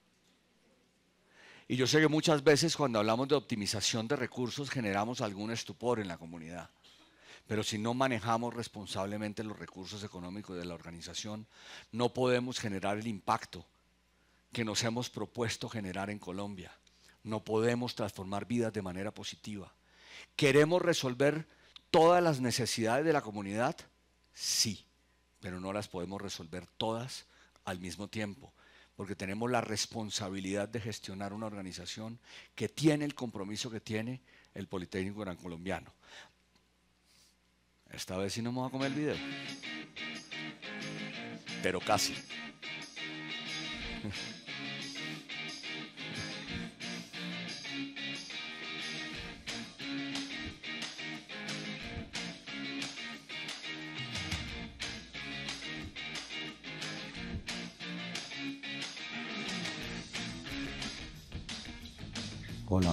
Y yo sé que muchas veces cuando hablamos de optimización de recursos generamos algún estupor en la comunidad. Pero si no manejamos responsablemente los recursos económicos de la organización, no podemos generar el impacto que nos hemos propuesto generar en Colombia. No podemos transformar vidas de manera positiva. ¿Queremos resolver todas las necesidades de la comunidad? Sí, pero no las podemos resolver todas al mismo tiempo, porque tenemos la responsabilidad de gestionar una organización que tiene el compromiso que tiene el Politécnico Gran Colombiano. Esta vez sí no me voy a comer el video, pero casi.
Hola.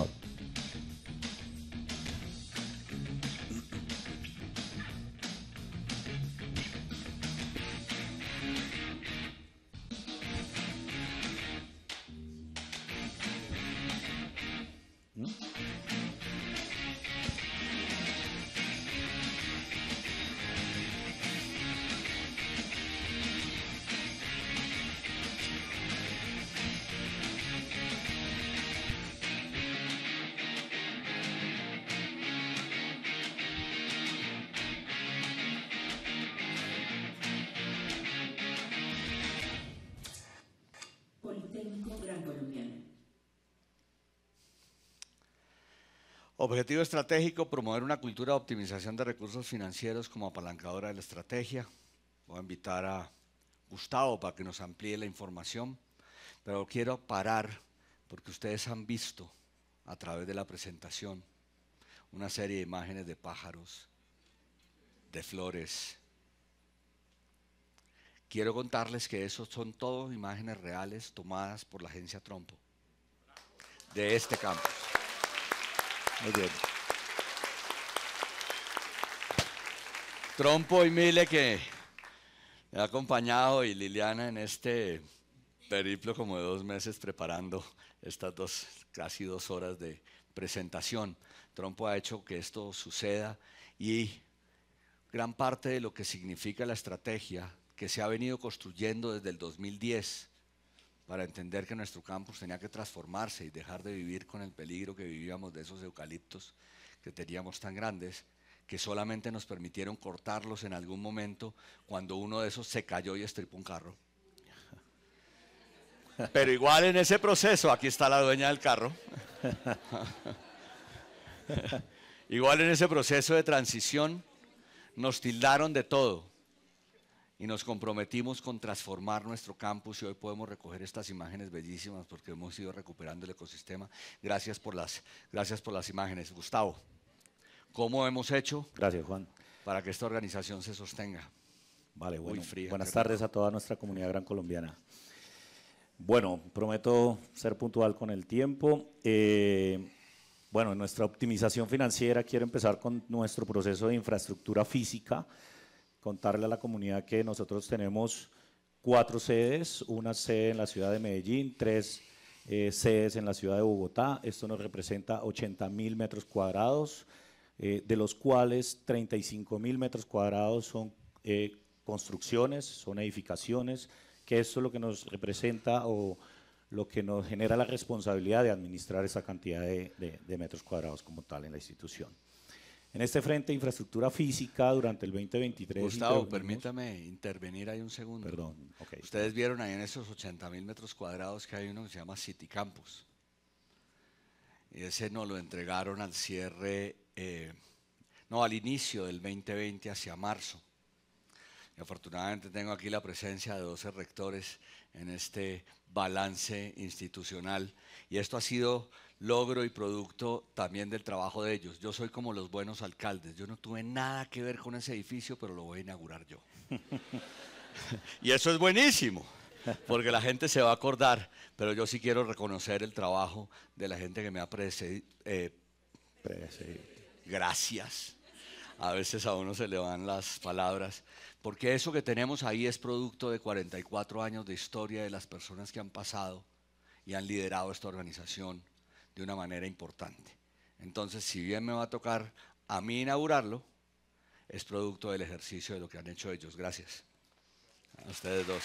Politécnico Gran Colombiano.
Objetivo estratégico: promover una cultura de optimización de recursos financieros como apalancadora de la estrategia. Voy a invitar a Gustavo para que nos amplíe la información, pero quiero parar porque ustedes han visto a través de la presentación una serie de imágenes de pájaros, de flores. Quiero contarles que esos son todas imágenes reales tomadas por la agencia Trompo de este campus. Muy bien. Trompo y Mile, que me ha acompañado, y Liliana en este periplo como de 2 meses preparando estas casi 2 horas de presentación. Trompo ha hecho que esto suceda, y gran parte de lo que significa la estrategia que se ha venido construyendo desde el 2010 para entender que nuestro campus tenía que transformarse y dejar de vivir con el peligro que vivíamos de esos eucaliptos que teníamos tan grandes, que solamente nos permitieron cortarlos en algún momento cuando uno de esos se cayó y estripó un carro. Pero igual en ese proceso, aquí está la dueña del carro, igual en ese proceso de transición nos tildaron de todo y nos comprometimos con transformar nuestro campus, y hoy podemos recoger estas imágenes bellísimas porque hemos ido recuperando el ecosistema. Gracias por las imágenes. Gustavo, ¿cómo hemos hecho?
Gracias, Juan.
Para que esta organización se sostenga.
Vale, bueno,
Muy fría,
buenas tardes a toda nuestra comunidad gran colombiana. Bueno, prometo ser puntual con el tiempo. Bueno, en nuestra optimización financiera quiero empezar con nuestro proceso de infraestructura física, contarle a la comunidad que nosotros tenemos 4 sedes, una sede en la ciudad de Medellín, 3 sedes en la ciudad de Bogotá. Esto nos representa 80.000 metros cuadrados, de los cuales 35.000 metros cuadrados son construcciones, son edificaciones, que esto es lo que nos representa o lo que nos genera la responsabilidad de administrar esa cantidad de metros cuadrados como tal en la institución. En este frente de infraestructura física, durante el 2023…
Gustavo, permítame intervenir ahí un segundo.
Perdón, ok.
Ustedes vieron ahí en esos 80.000 metros cuadrados que hay uno que se llama City Campus. Y ese nos lo entregaron al cierre, al inicio del 2020, hacia marzo. Y afortunadamente tengo aquí la presencia de 12 rectores en este balance institucional, y esto ha sido logro y producto también del trabajo de ellos. Yo soy como los buenos alcaldes, yo no tuve nada que ver con ese edificio, pero lo voy a inaugurar yo. Y eso es buenísimo, porque la gente se va a acordar, pero yo sí quiero reconocer el trabajo de la gente que me ha precedido. Gracias. A veces a uno se le van las palabras, porque eso que tenemos ahí es producto de 44 años de historia de las personas que han pasado y han liderado esta organización de una manera importante. Entonces, si bien me va a tocar a mí inaugurarlo, es producto del ejercicio de lo que han hecho ellos. Gracias a ustedes dos.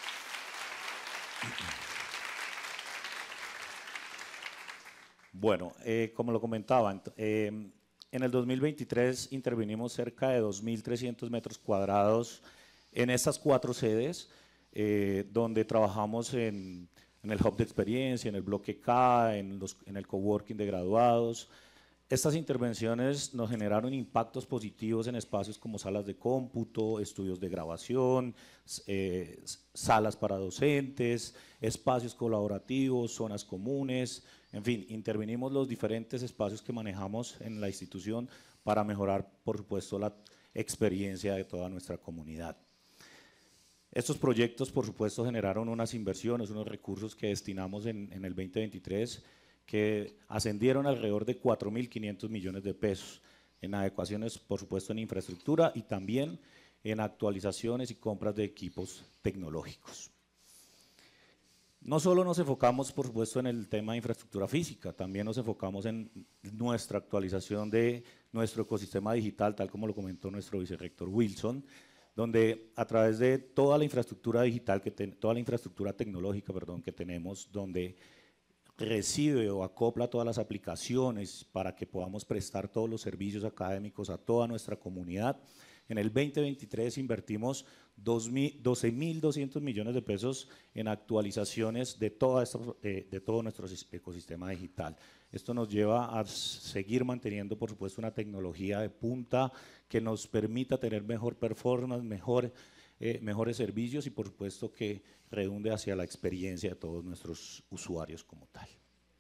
Bueno, como lo comentaba, en el 2023 intervinimos cerca de 2.300 metros cuadrados en estas 4 sedes, donde trabajamos en el hub de experiencia, en el bloque K, en el coworking de graduados. Estas intervenciones nos generaron impactos positivos en espacios como salas de cómputo, estudios de grabación, salas para docentes, espacios colaborativos, zonas comunes, en fin, intervinimos los diferentes espacios que manejamos en la institución para mejorar, por supuesto, la experiencia de toda nuestra comunidad. Estos proyectos, por supuesto, generaron unas inversiones, unos recursos que destinamos en el 2023 que ascendieron alrededor de 4.500 millones de pesos en adecuaciones, por supuesto, en infraestructura y también en actualizaciones y compras de equipos tecnológicos. No solo nos enfocamos, por supuesto, en el tema de infraestructura física, también nos enfocamos en nuestra actualización de nuestro ecosistema digital, tal como lo comentó nuestro vicerrector Wilson, donde a través de toda la infraestructura digital, toda la infraestructura tecnológica, perdón, que tenemos, donde recibe o acopla todas las aplicaciones para que podamos prestar todos los servicios académicos a toda nuestra comunidad. En el 2023 invertimos 12.200 millones de pesos en actualizaciones de todo nuestro ecosistema digital. Esto nos lleva a seguir manteniendo, por supuesto, una tecnología de punta que nos permita tener mejor performance, mejores servicios y, por supuesto, que redunde hacia la experiencia de todos nuestros usuarios como tal.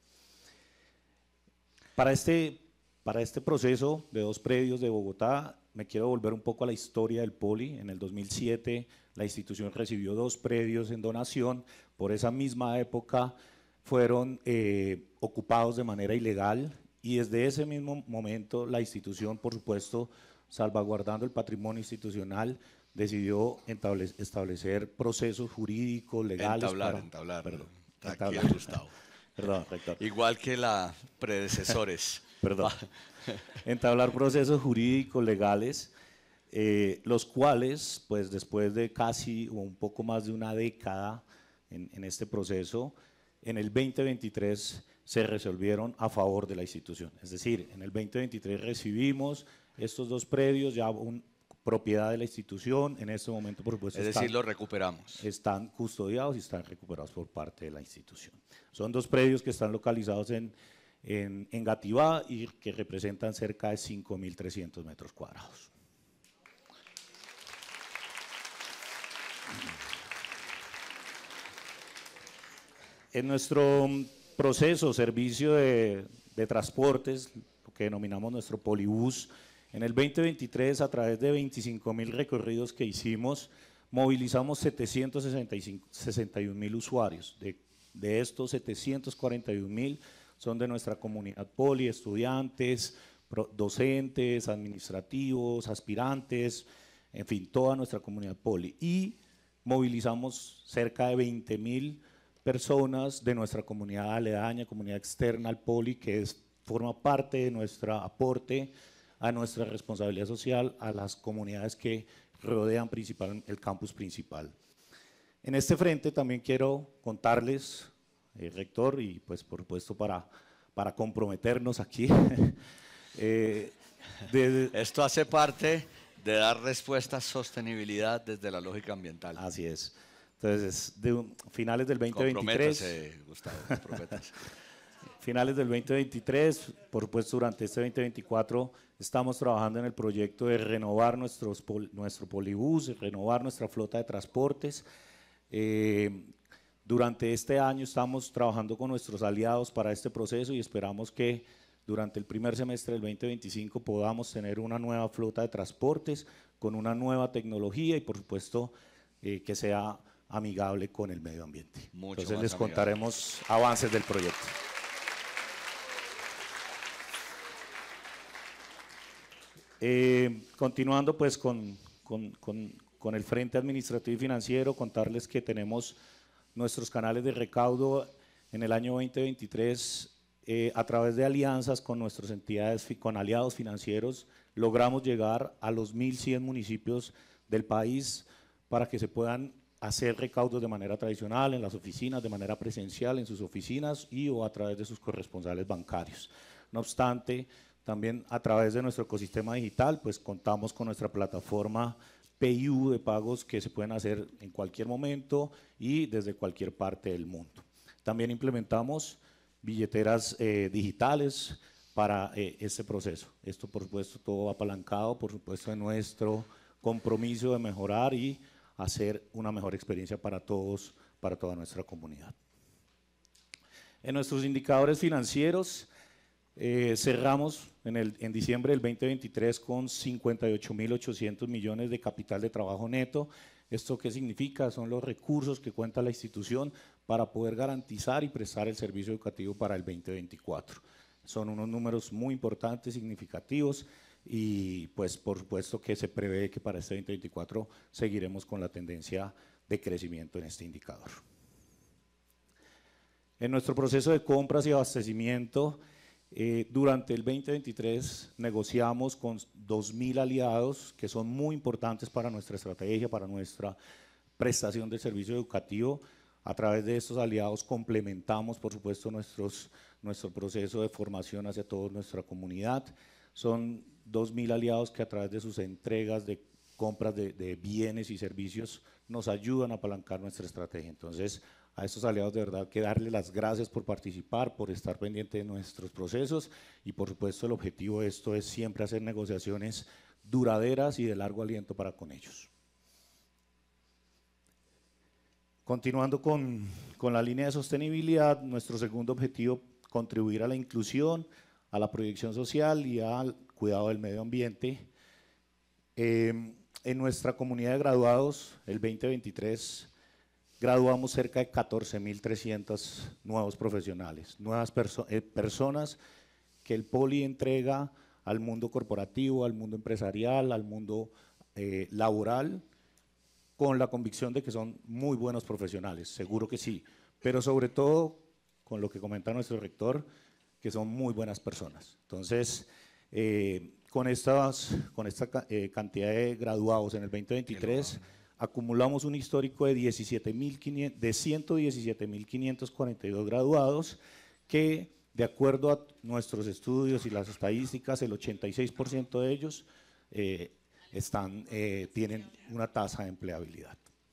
Para este proceso de 2 predios de Bogotá, me quiero volver un poco a la historia del Poli. En el 2007 la institución recibió 2 predios en donación. Por esa misma época fueron ocupados de manera ilegal y desde ese mismo momento la institución, por supuesto, salvaguardando el patrimonio institucional, decidió establecer procesos jurídicos, legales.
Entablar.
Perdón,
Tranquilo, Gustavo.
Perdón, rector.
Igual que la predecesores.
Perdón. Entablar procesos jurídicos, legales, los cuales, pues después de casi o un poco más de una década en este proceso, en el 2023 se resolvieron a favor de la institución. Es decir, en el 2023 recibimos estos 2 predios, ya propiedad de la institución, en este momento, por supuesto,
es decir, los recuperamos.
Están custodiados y están recuperados por parte de la institución. Son 2 predios que están localizados en Engativá y que representan cerca de 5.300 metros cuadrados. En nuestro proceso, servicio de transportes, lo que denominamos nuestro polibús, en el 2023, a través de 25.000 recorridos que hicimos, movilizamos 761.000 usuarios. De estos 741.000 son de nuestra comunidad Poli, estudiantes, docentes, administrativos, aspirantes, en fin, toda nuestra comunidad Poli. Y movilizamos cerca de 20.000 personas de nuestra comunidad aledaña, comunidad externa al Poli, que forma parte de nuestro aporte a nuestra responsabilidad social, a las comunidades que rodean el campus principal. En este frente también quiero contarles, rector, y pues por supuesto para comprometernos aquí.
Esto hace parte de dar respuesta a sostenibilidad desde la lógica ambiental.
Así es. Entonces, finales del 2023.
Comprométase, Gustavo, comprométase.
Finales del 2023, por supuesto durante este 2024, estamos trabajando en el proyecto de renovar nuestro polibús, renovar nuestra flota de transportes. Durante este año estamos trabajando con nuestros aliados para este proceso y esperamos que durante el primer semestre del 2025 podamos tener una nueva flota de transportes con una nueva tecnología y por supuesto que sea amigable con el medio ambiente. Entonces les contaremos avances del proyecto. Continuando pues con el frente administrativo y financiero, contarles que tenemos nuestros canales de recaudo en el año 2023 a través de alianzas con nuestras entidades, con aliados financieros, logramos llegar a los 1.100 municipios del país para que se puedan hacer recaudos de manera tradicional en las oficinas, de manera presencial en sus oficinas y o a través de sus corresponsales bancarios. No obstante, también a través de nuestro ecosistema digital, pues contamos con nuestra plataforma PayU de pagos que se pueden hacer en cualquier momento y desde cualquier parte del mundo. También implementamos billeteras digitales para este proceso. Esto, por supuesto, todo apalancado, por supuesto, de nuestro compromiso de mejorar y hacer una mejor experiencia para todos, para toda nuestra comunidad. En nuestros indicadores financieros, cerramos en diciembre del 2023 con 58.800 millones de capital de trabajo neto. ¿Esto qué significa? Son los recursos que cuenta la institución para poder garantizar y prestar el servicio educativo para el 2024. Son unos números muy importantes, significativos, y pues por supuesto que se prevé que para este 2024 seguiremos con la tendencia de crecimiento en este indicador. En nuestro proceso de compras y abastecimiento, durante el 2023 negociamos con 2.000 aliados que son muy importantes para nuestra estrategia, para nuestra prestación del servicio educativo. A través de estos aliados complementamos, por supuesto, nuestro proceso de formación hacia toda nuestra comunidad. Son 2.000 aliados que a través de sus entregas de compras de bienes y servicios nos ayudan a apalancar nuestra estrategia. Entonces, a estos aliados de verdad que darles las gracias por participar, por estar pendiente de nuestros procesos y por supuesto el objetivo de esto es siempre hacer negociaciones duraderas y de largo aliento para con ellos. Continuando con la línea de sostenibilidad, nuestro segundo objetivo, contribuir a la inclusión, a la proyección social y al cuidado del medio ambiente. En nuestra comunidad de graduados, el 2023, graduamos cerca de 14.300 nuevos profesionales, nuevas personas que el Poli entrega al mundo corporativo, al mundo empresarial, al mundo laboral, con la convicción de que son muy buenos profesionales, seguro que sí, pero sobre todo, con lo que comenta nuestro rector, que son muy buenas personas. Entonces, con esta cantidad de graduados en el 2023, acumulamos un histórico de 117.542 graduados que, de acuerdo a nuestros estudios y las estadísticas, el 86% de ellos tienen una tasa de empleabilidad.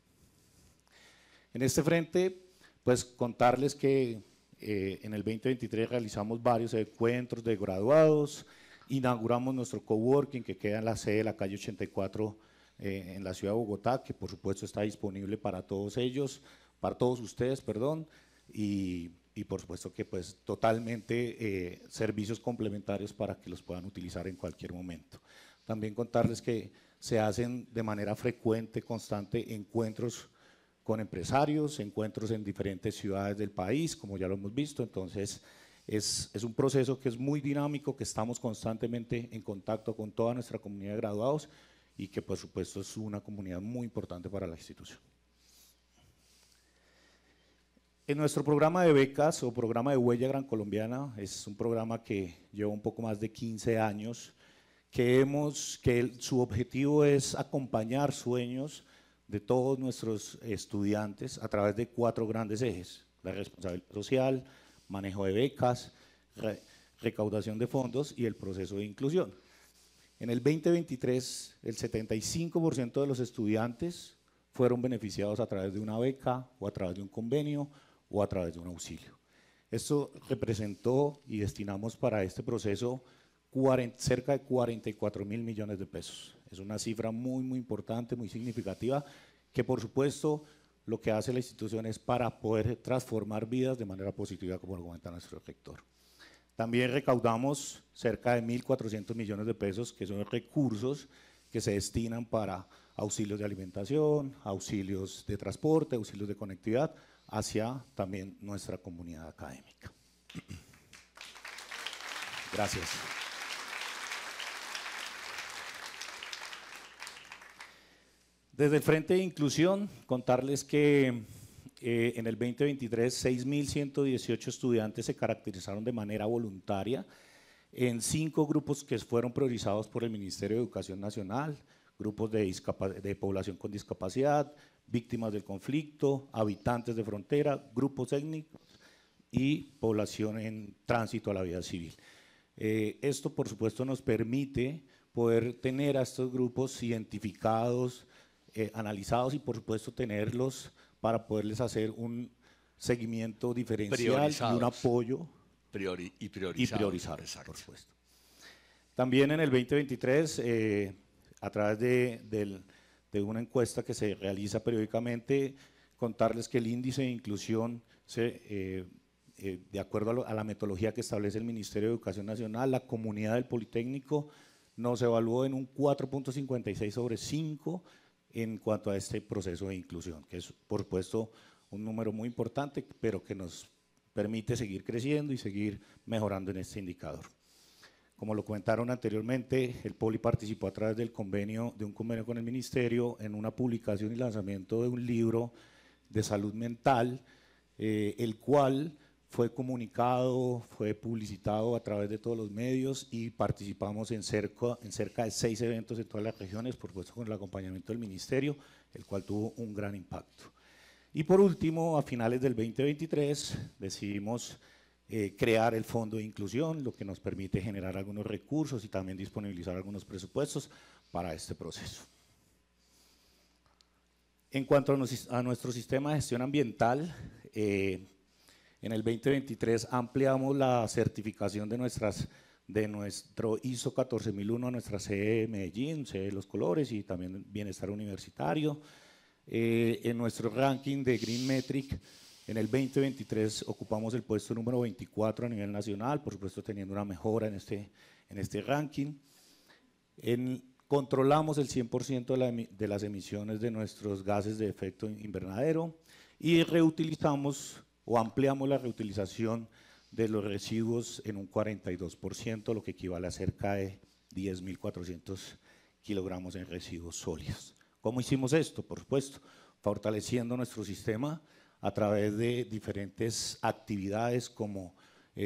En este frente, pues contarles que en el 2023 realizamos varios encuentros de graduados, inauguramos nuestro coworking que queda en la sede de la calle 84 en la ciudad de Bogotá, que por supuesto está disponible para todos ellos, para todos ustedes, perdón, y por supuesto que pues totalmente servicios complementarios para que los puedan utilizar en cualquier momento. También contarles que se hacen de manera frecuente, constante, encuentros con empresarios, encuentros en diferentes ciudades del país, como ya lo hemos visto. Entonces es un proceso que es muy dinámico, que estamos constantemente en contacto con toda nuestra comunidad de graduados y que por supuesto es una comunidad muy importante para la institución. En nuestro programa de becas o programa de Huella Gran Colombiana, es un programa que lleva un poco más de 15 años, su objetivo es acompañar sueños de todos nuestros estudiantes a través de 4 grandes ejes: la responsabilidad social, manejo de becas, recaudación de fondos y el proceso de inclusión. En el 2023, el 75% de los estudiantes fueron beneficiados a través de una beca o a través de un convenio o a través de un auxilio. Esto representó y destinamos para este proceso cerca de 44.000 millones de pesos. Es una cifra muy, muy importante, muy significativa, que por supuesto lo que hace la institución es para poder transformar vidas de manera positiva, como lo comenta nuestro rector. También recaudamos cerca de 1.400 millones de pesos, que son recursos que se destinan para auxilios de alimentación, auxilios de transporte, auxilios de conectividad, hacia también nuestra comunidad académica. Gracias. Desde el Frente de Inclusión, contarles que en el 2023 6.118 estudiantes se caracterizaron de manera voluntaria en 5 grupos que fueron priorizados por el Ministerio de Educación Nacional: grupos de población con discapacidad, víctimas del conflicto, habitantes de frontera, grupos étnicos y población en tránsito a la vida civil. Esto, por supuesto, nos permite poder tener a estos grupos identificados, analizados y, por supuesto, tenerlos para poderles hacer un seguimiento diferencial y un apoyo priorizado, por supuesto. También en el 2023, a través de una encuesta que se realiza periódicamente, contarles que el índice de inclusión, de acuerdo a la metodología que establece el Ministerio de Educación Nacional, la comunidad del Politécnico nos evaluó en un 4.56 sobre 5 en cuanto a este proceso de inclusión, que es, por supuesto, un número muy importante, pero que nos permite seguir creciendo y seguir mejorando en este indicador. Como lo comentaron anteriormente, el Poli participó a través de un convenio con el Ministerio en una publicación y lanzamiento de un libro de salud mental, el cual fue comunicado, fue publicitado a través de todos los medios y participamos en cerca de 6 eventos en todas las regiones, por supuesto con el acompañamiento del Ministerio, el cual tuvo un gran impacto. Y por último, a finales del 2023 decidimos crear el Fondo de Inclusión, lo que nos permite generar algunos recursos y también disponibilizar algunos presupuestos para este proceso. En cuanto a nuestro sistema de gestión ambiental, en el 2023 ampliamos la certificación de nuestro ISO 14001 a nuestra sede de Medellín, sede de Los Colores y también Bienestar Universitario. En nuestro ranking de Green Metric, en el 2023 ocupamos el puesto número 24 a nivel nacional, por supuesto teniendo una mejora en este ranking. Controlamos el 100% de las emisiones de nuestros gases de efecto invernadero y reutilizamos o ampliamos la reutilización de los residuos en un 42%, lo que equivale a cerca de 10.400 kilogramos en residuos sólidos. ¿Cómo hicimos esto? Por supuesto, fortaleciendo nuestro sistema a través de diferentes actividades como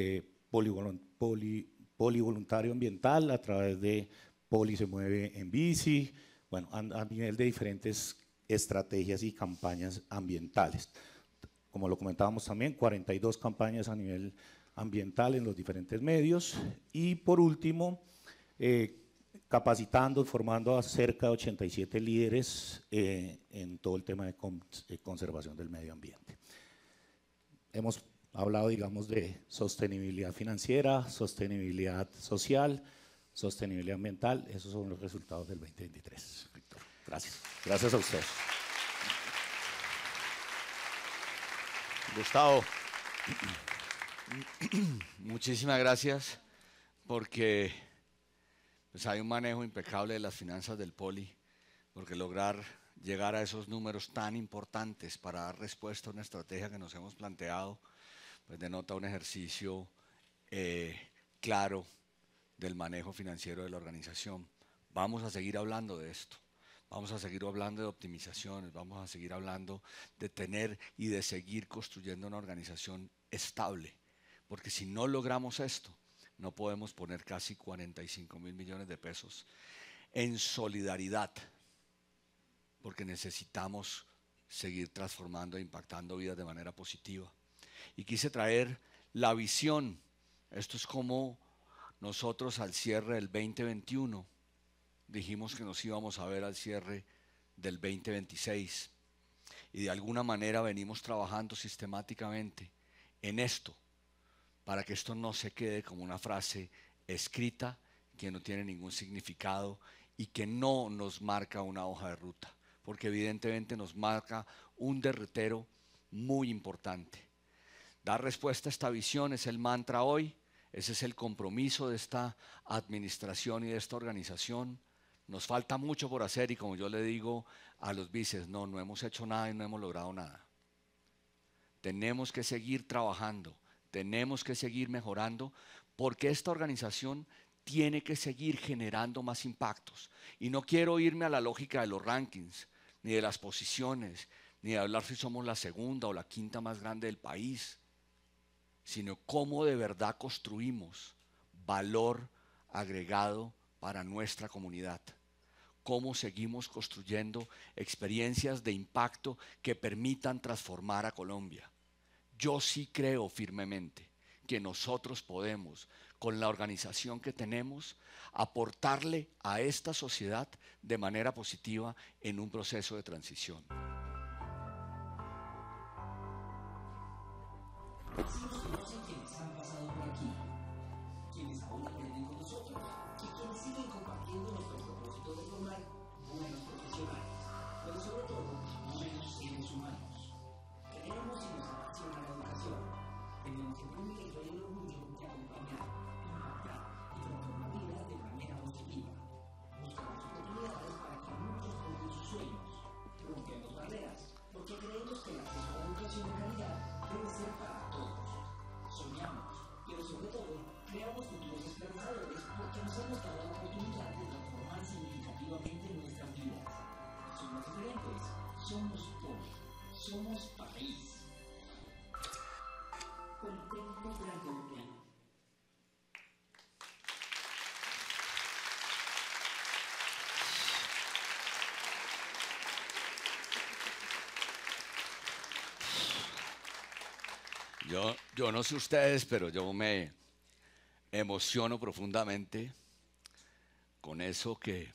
polivoluntario ambiental, a través de Poli se mueve en bici, bueno, a nivel de diferentes estrategias y campañas ambientales. Como lo comentábamos también, 42 campañas a nivel ambiental en los diferentes medios y por último, capacitando, formando a cerca de 87 líderes en todo el tema de conservación del medio ambiente. Hemos hablado, digamos, de sostenibilidad financiera, sostenibilidad social, sostenibilidad ambiental. Esos son los resultados del 2023. Víctor, gracias. Gracias a ustedes.
Gustavo, muchísimas gracias porque pues, hay un manejo impecable de las finanzas del Poli, porque lograr llegar a esos números tan importantes para dar respuesta a una estrategia que nos hemos planteado, pues denota un ejercicio claro del manejo financiero de la organización. Vamos a seguir hablando de esto. Vamos a seguir hablando de optimizaciones, vamos a seguir hablando de tener y de seguir construyendo una organización estable, porque si no logramos esto, no podemos poner casi 45.000 millones de pesos en solidaridad, porque necesitamos seguir transformando e impactando vidas de manera positiva. Y quise traer la visión. Esto es como nosotros al cierre del 2021 dijimos que nos íbamos a ver al cierre del 2026 y de alguna manera venimos trabajando sistemáticamente en esto para que esto no se quede como una frase escrita que no tiene ningún significado y que no nos marca una hoja de ruta, porque evidentemente nos marca un derrotero muy importante. Dar respuesta a esta visión es el mantra hoy, ese es el compromiso de esta administración y de esta organización. Nos falta mucho por hacer y como yo le digo a los vices, no hemos hecho nada y no hemos logrado nada. Tenemos que seguir trabajando, tenemos que seguir mejorando porque esta organización tiene que seguir generando más impactos. Y no quiero irme a la lógica de los rankings, ni de las posiciones, ni de hablar si somos la segunda o la quinta más grande del país, sino cómo de verdad construimos valor agregado para nuestra comunidad. Cómo seguimos construyendo experiencias de impacto que permitan transformar a Colombia. Yo sí creo firmemente que nosotros podemos, con la organización que tenemos, aportarle a esta sociedad de manera positiva en un proceso de transición. Yo no sé ustedes, pero yo me emociono profundamente con eso que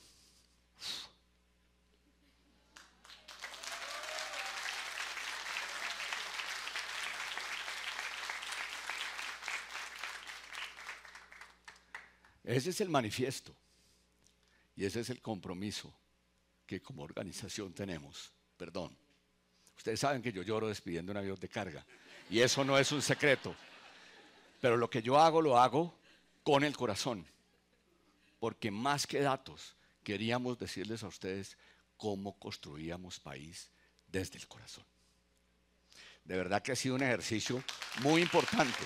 ese es el manifiesto y ese es el compromiso que como organización tenemos. Perdón, ustedes saben que yo lloro despidiendo un avión de carga y eso no es un secreto, pero lo que yo hago lo hago con el corazón, porque más que datos queríamos decirles a ustedes cómo construíamos país desde el corazón. De verdad que ha sido un ejercicio muy importante.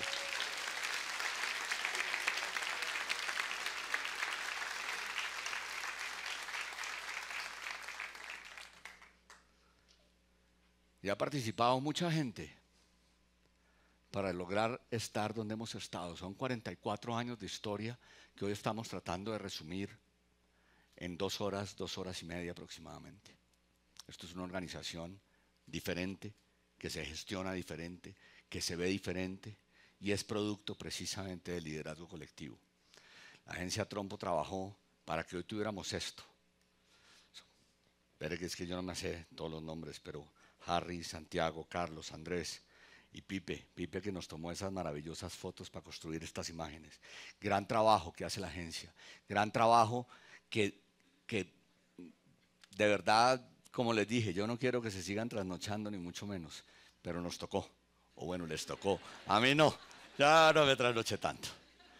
Y ha participado mucha gente para lograr estar donde hemos estado. Son 44 años de historia que hoy estamos tratando de resumir en 2 horas y media aproximadamente. Esto es una organización diferente, que se gestiona diferente, que se ve diferente y es producto precisamente del liderazgo colectivo. La agencia Trompo trabajó para que hoy tuviéramos esto. Espere que es que yo no me sé todos los nombres, pero Harry, Santiago, Carlos, Andrés y Pipe que nos tomó esas maravillosas fotos para construir estas imágenes. Gran trabajo que hace la agencia, gran trabajo que de verdad, como les dije, yo no quiero que se sigan trasnochando ni mucho menos, pero nos tocó, o bueno, les tocó. A mí no, ya no me trasnoché tanto.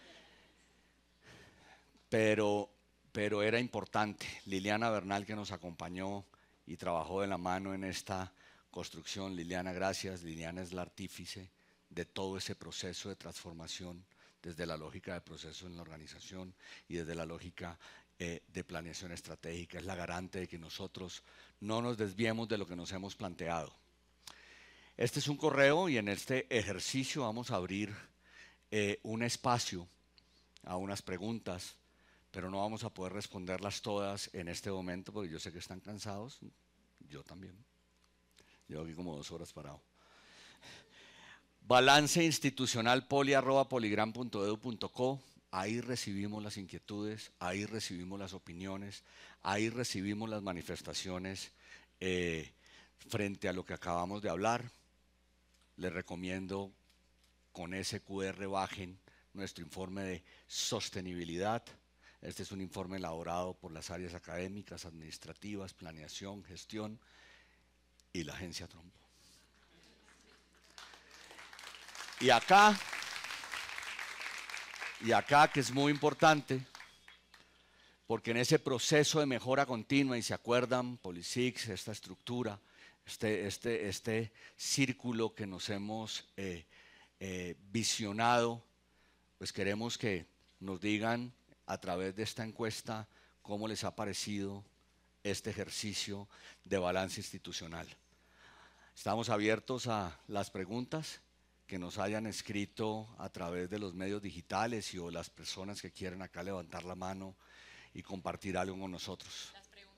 Pero era importante. Liliana Bernal, que nos acompañó y trabajó de la mano en esta construcción. Liliana, gracias. Liliana es la artífice de todo ese proceso de transformación desde la lógica de proceso en la organización y desde la lógica de planeación estratégica. Es la garante de que nosotros no nos desviemos de lo que nos hemos planteado. Este es un correo y en este ejercicio vamos a abrir un espacio a unas preguntas, pero no vamos a poder responderlas todas en este momento porque yo sé que están cansados, yo también. Llevo aquí como 2 horas parado. balanceinstitucionalpoli@poligram.edu.co. Ahí recibimos las inquietudes, ahí recibimos las opiniones, ahí recibimos las manifestaciones frente a lo que acabamos de hablar. Les recomiendo con ese QR bajen nuestro informe de sostenibilidad. Este es un informe elaborado por las áreas académicas, administrativas, planeación, gestión y la agencia Trompo. Y acá, que es muy importante, porque en ese proceso de mejora continua, y se acuerdan, Polisix, esta estructura, este círculo que nos hemos visionado, pues queremos que nos digan a través de esta encuesta cómo les ha parecido este ejercicio de balance institucional. Estamos abiertos a las preguntas que nos hayan escrito a través de los medios digitales o las personas que quieren acá levantar la mano y compartir algo con nosotros.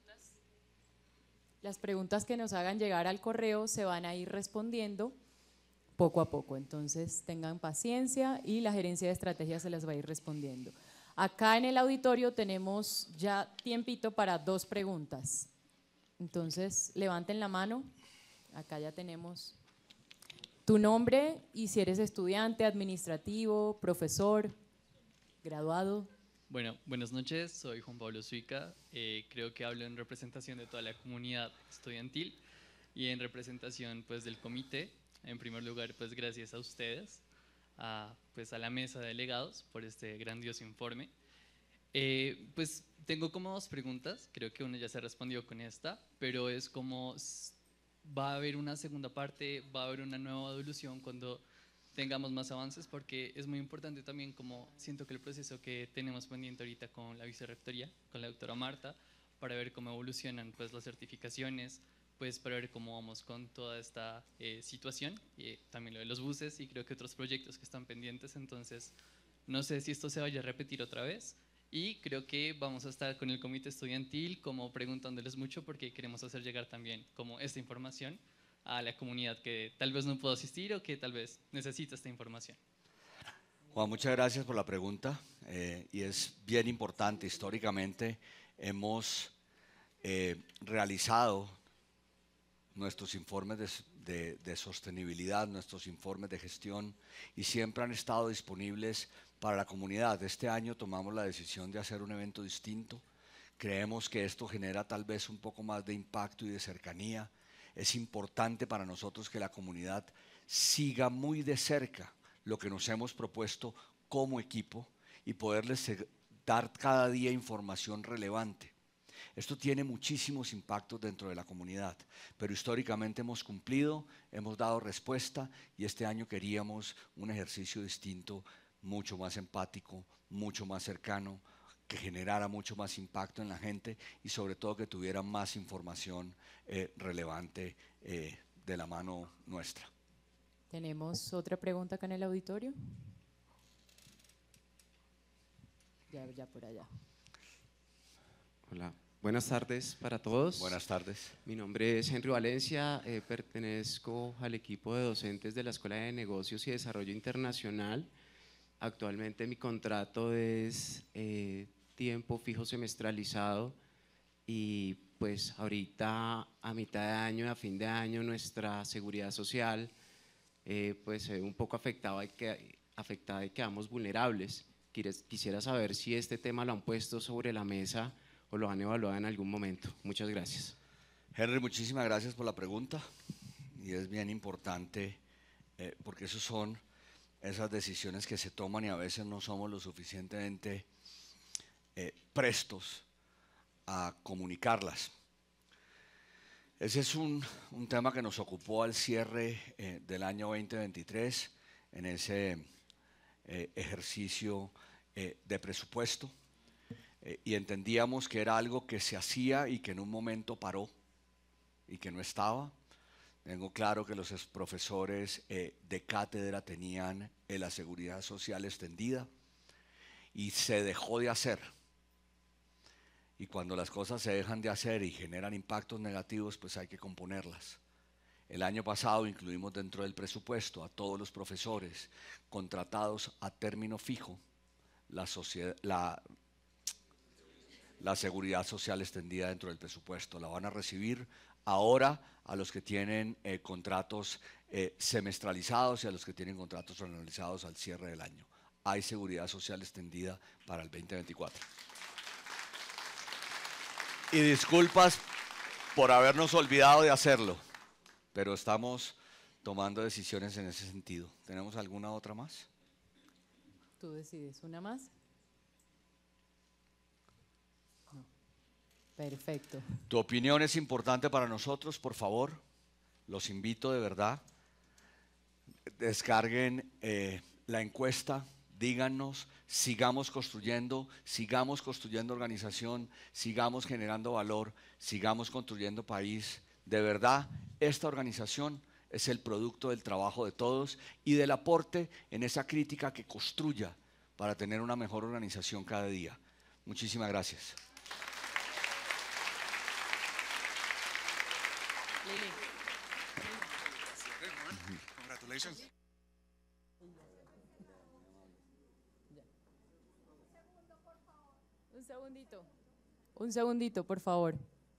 Las preguntas que nos hagan llegar al correo se van a ir respondiendo poco a poco, entonces tengan paciencia y la gerencia de estrategia se las va a ir respondiendo. Acá en el auditorio tenemos ya tiempito para 2 preguntas, entonces levanten la mano, acá ya tenemos tu nombre y si eres estudiante, administrativo, profesor, graduado.
Bueno, buenas noches, soy Juan Pablo Suica, creo que hablo en representación de toda la comunidad estudiantil y en representación pues del comité. En primer lugar, pues gracias a ustedes, pues a la mesa de delegados por este grandioso informe. Pues tengo como 2 preguntas, creo que una ya se respondió con esta, pero es como va a haber una segunda parte, va a haber una nueva evolución cuando tengamos más avances, porque es muy importante también, como siento que el proceso que tenemos pendiente ahorita con la vicerrectoría, con la doctora Marta, para ver cómo evolucionan pues las certificaciones, pues para ver cómo vamos con toda esta situación, y también lo de los buses y creo que otros proyectos que están pendientes, entonces no sé si esto se vaya a repetir otra vez y creo que vamos a estar con el comité estudiantil como preguntándoles mucho porque queremos hacer llegar también como esta información a la comunidad que tal vez no pudo asistir o que tal vez necesita esta información.
Juan, muchas gracias por la pregunta y es bien importante. Históricamente hemos realizado nuestros informes de sostenibilidad, nuestros informes de gestión y siempre han estado disponibles para la comunidad. Este año tomamos la decisión de hacer un evento distinto. Creemos que esto genera tal vez un poco más de impacto y de cercanía. Es importante para nosotros que la comunidad siga muy de cerca lo que nos hemos propuesto como equipo y poderles dar cada día información relevante. Esto tiene muchísimos impactos dentro de la comunidad, pero históricamente hemos cumplido, hemos dado respuesta y este año queríamos un ejercicio distinto, mucho más empático, mucho más cercano, que generara mucho más impacto en la gente y sobre todo que tuviera más información relevante de la mano nuestra.
¿Tenemos otra pregunta acá en el auditorio? Ya por allá.
Hola, buenas tardes para todos.
Buenas tardes.
Mi nombre es Henry Valencia, pertenezco al equipo de docentes de la Escuela de Negocios y Desarrollo Internacional. Actualmente mi contrato es tiempo fijo semestralizado y pues ahorita a mitad de año y a fin de año nuestra seguridad social pues se ve un poco afectada y quedamos vulnerables. Quisiera saber si este tema lo han puesto sobre la mesa o lo han evaluado en algún momento. Muchas gracias.
Henry, muchísimas gracias por la pregunta y es bien importante porque esos son esas decisiones que se toman y a veces no somos lo suficientemente prestos a comunicarlas. Ese es un tema que nos ocupó al cierre del año 2023 en ese ejercicio de presupuesto y entendíamos que era algo que se hacía y que en un momento paró y que no estaba. Tengo claro que los profesores de cátedra tenían la seguridad social extendida y se dejó de hacer. Y cuando las cosas se dejan de hacer y generan impactos negativos, pues hay que componerlas. El año pasado incluimos dentro del presupuesto a todos los profesores contratados a término fijo la seguridad social extendida dentro del presupuesto. La van a recibir ahora a los que tienen contratos semestralizados y a los que tienen contratos anualizados al cierre del año. Hay seguridad social extendida para el 2024. Y disculpas por habernos olvidado de hacerlo, pero estamos tomando decisiones en ese sentido. ¿Tenemos alguna otra más?
Tú decides, ¿una más? No. Perfecto.
Tu opinión es importante para nosotros, por favor. Los invito de verdad. Descarguen la encuesta. Díganos, sigamos construyendo organización, sigamos generando valor, sigamos construyendo país. De verdad, esta organización es el producto del trabajo de todos y del aporte en esa crítica que construya para tener una mejor organización cada día. Muchísimas gracias.
Congratulations.
Un segundito, por favor.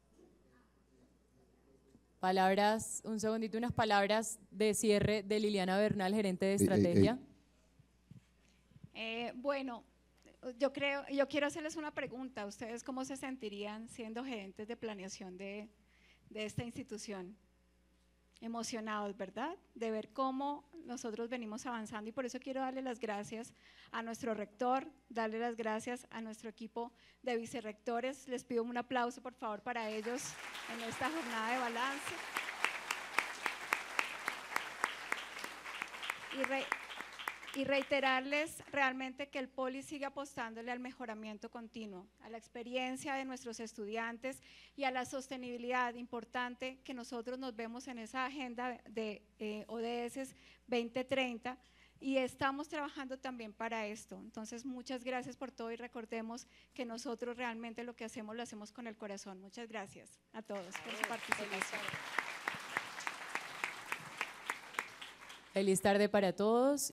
Un segundito, unas palabras de cierre de Liliana Bernal, gerente de estrategia.
Bueno, yo quiero hacerles una pregunta. ¿Ustedes cómo se sentirían siendo gerentes de planeación de esta institución? Emocionados, ¿verdad? De ver cómo nosotros venimos avanzando, y por eso quiero darle las gracias a nuestro rector, darle las gracias a nuestro equipo de vicerrectores. Les pido un aplauso, por favor, para ellos en esta jornada de balance. Y reiterarles realmente que el Poli sigue apostándole al mejoramiento continuo, a la experiencia de nuestros estudiantes y a la sostenibilidad. Importante que nosotros nos vemos en esa agenda de ODS 2030 y estamos trabajando también para esto. Entonces, muchas gracias por todo y recordemos que nosotros realmente lo que hacemos lo hacemos con el corazón. Muchas gracias a todos por su participación.
Feliz tarde para todos.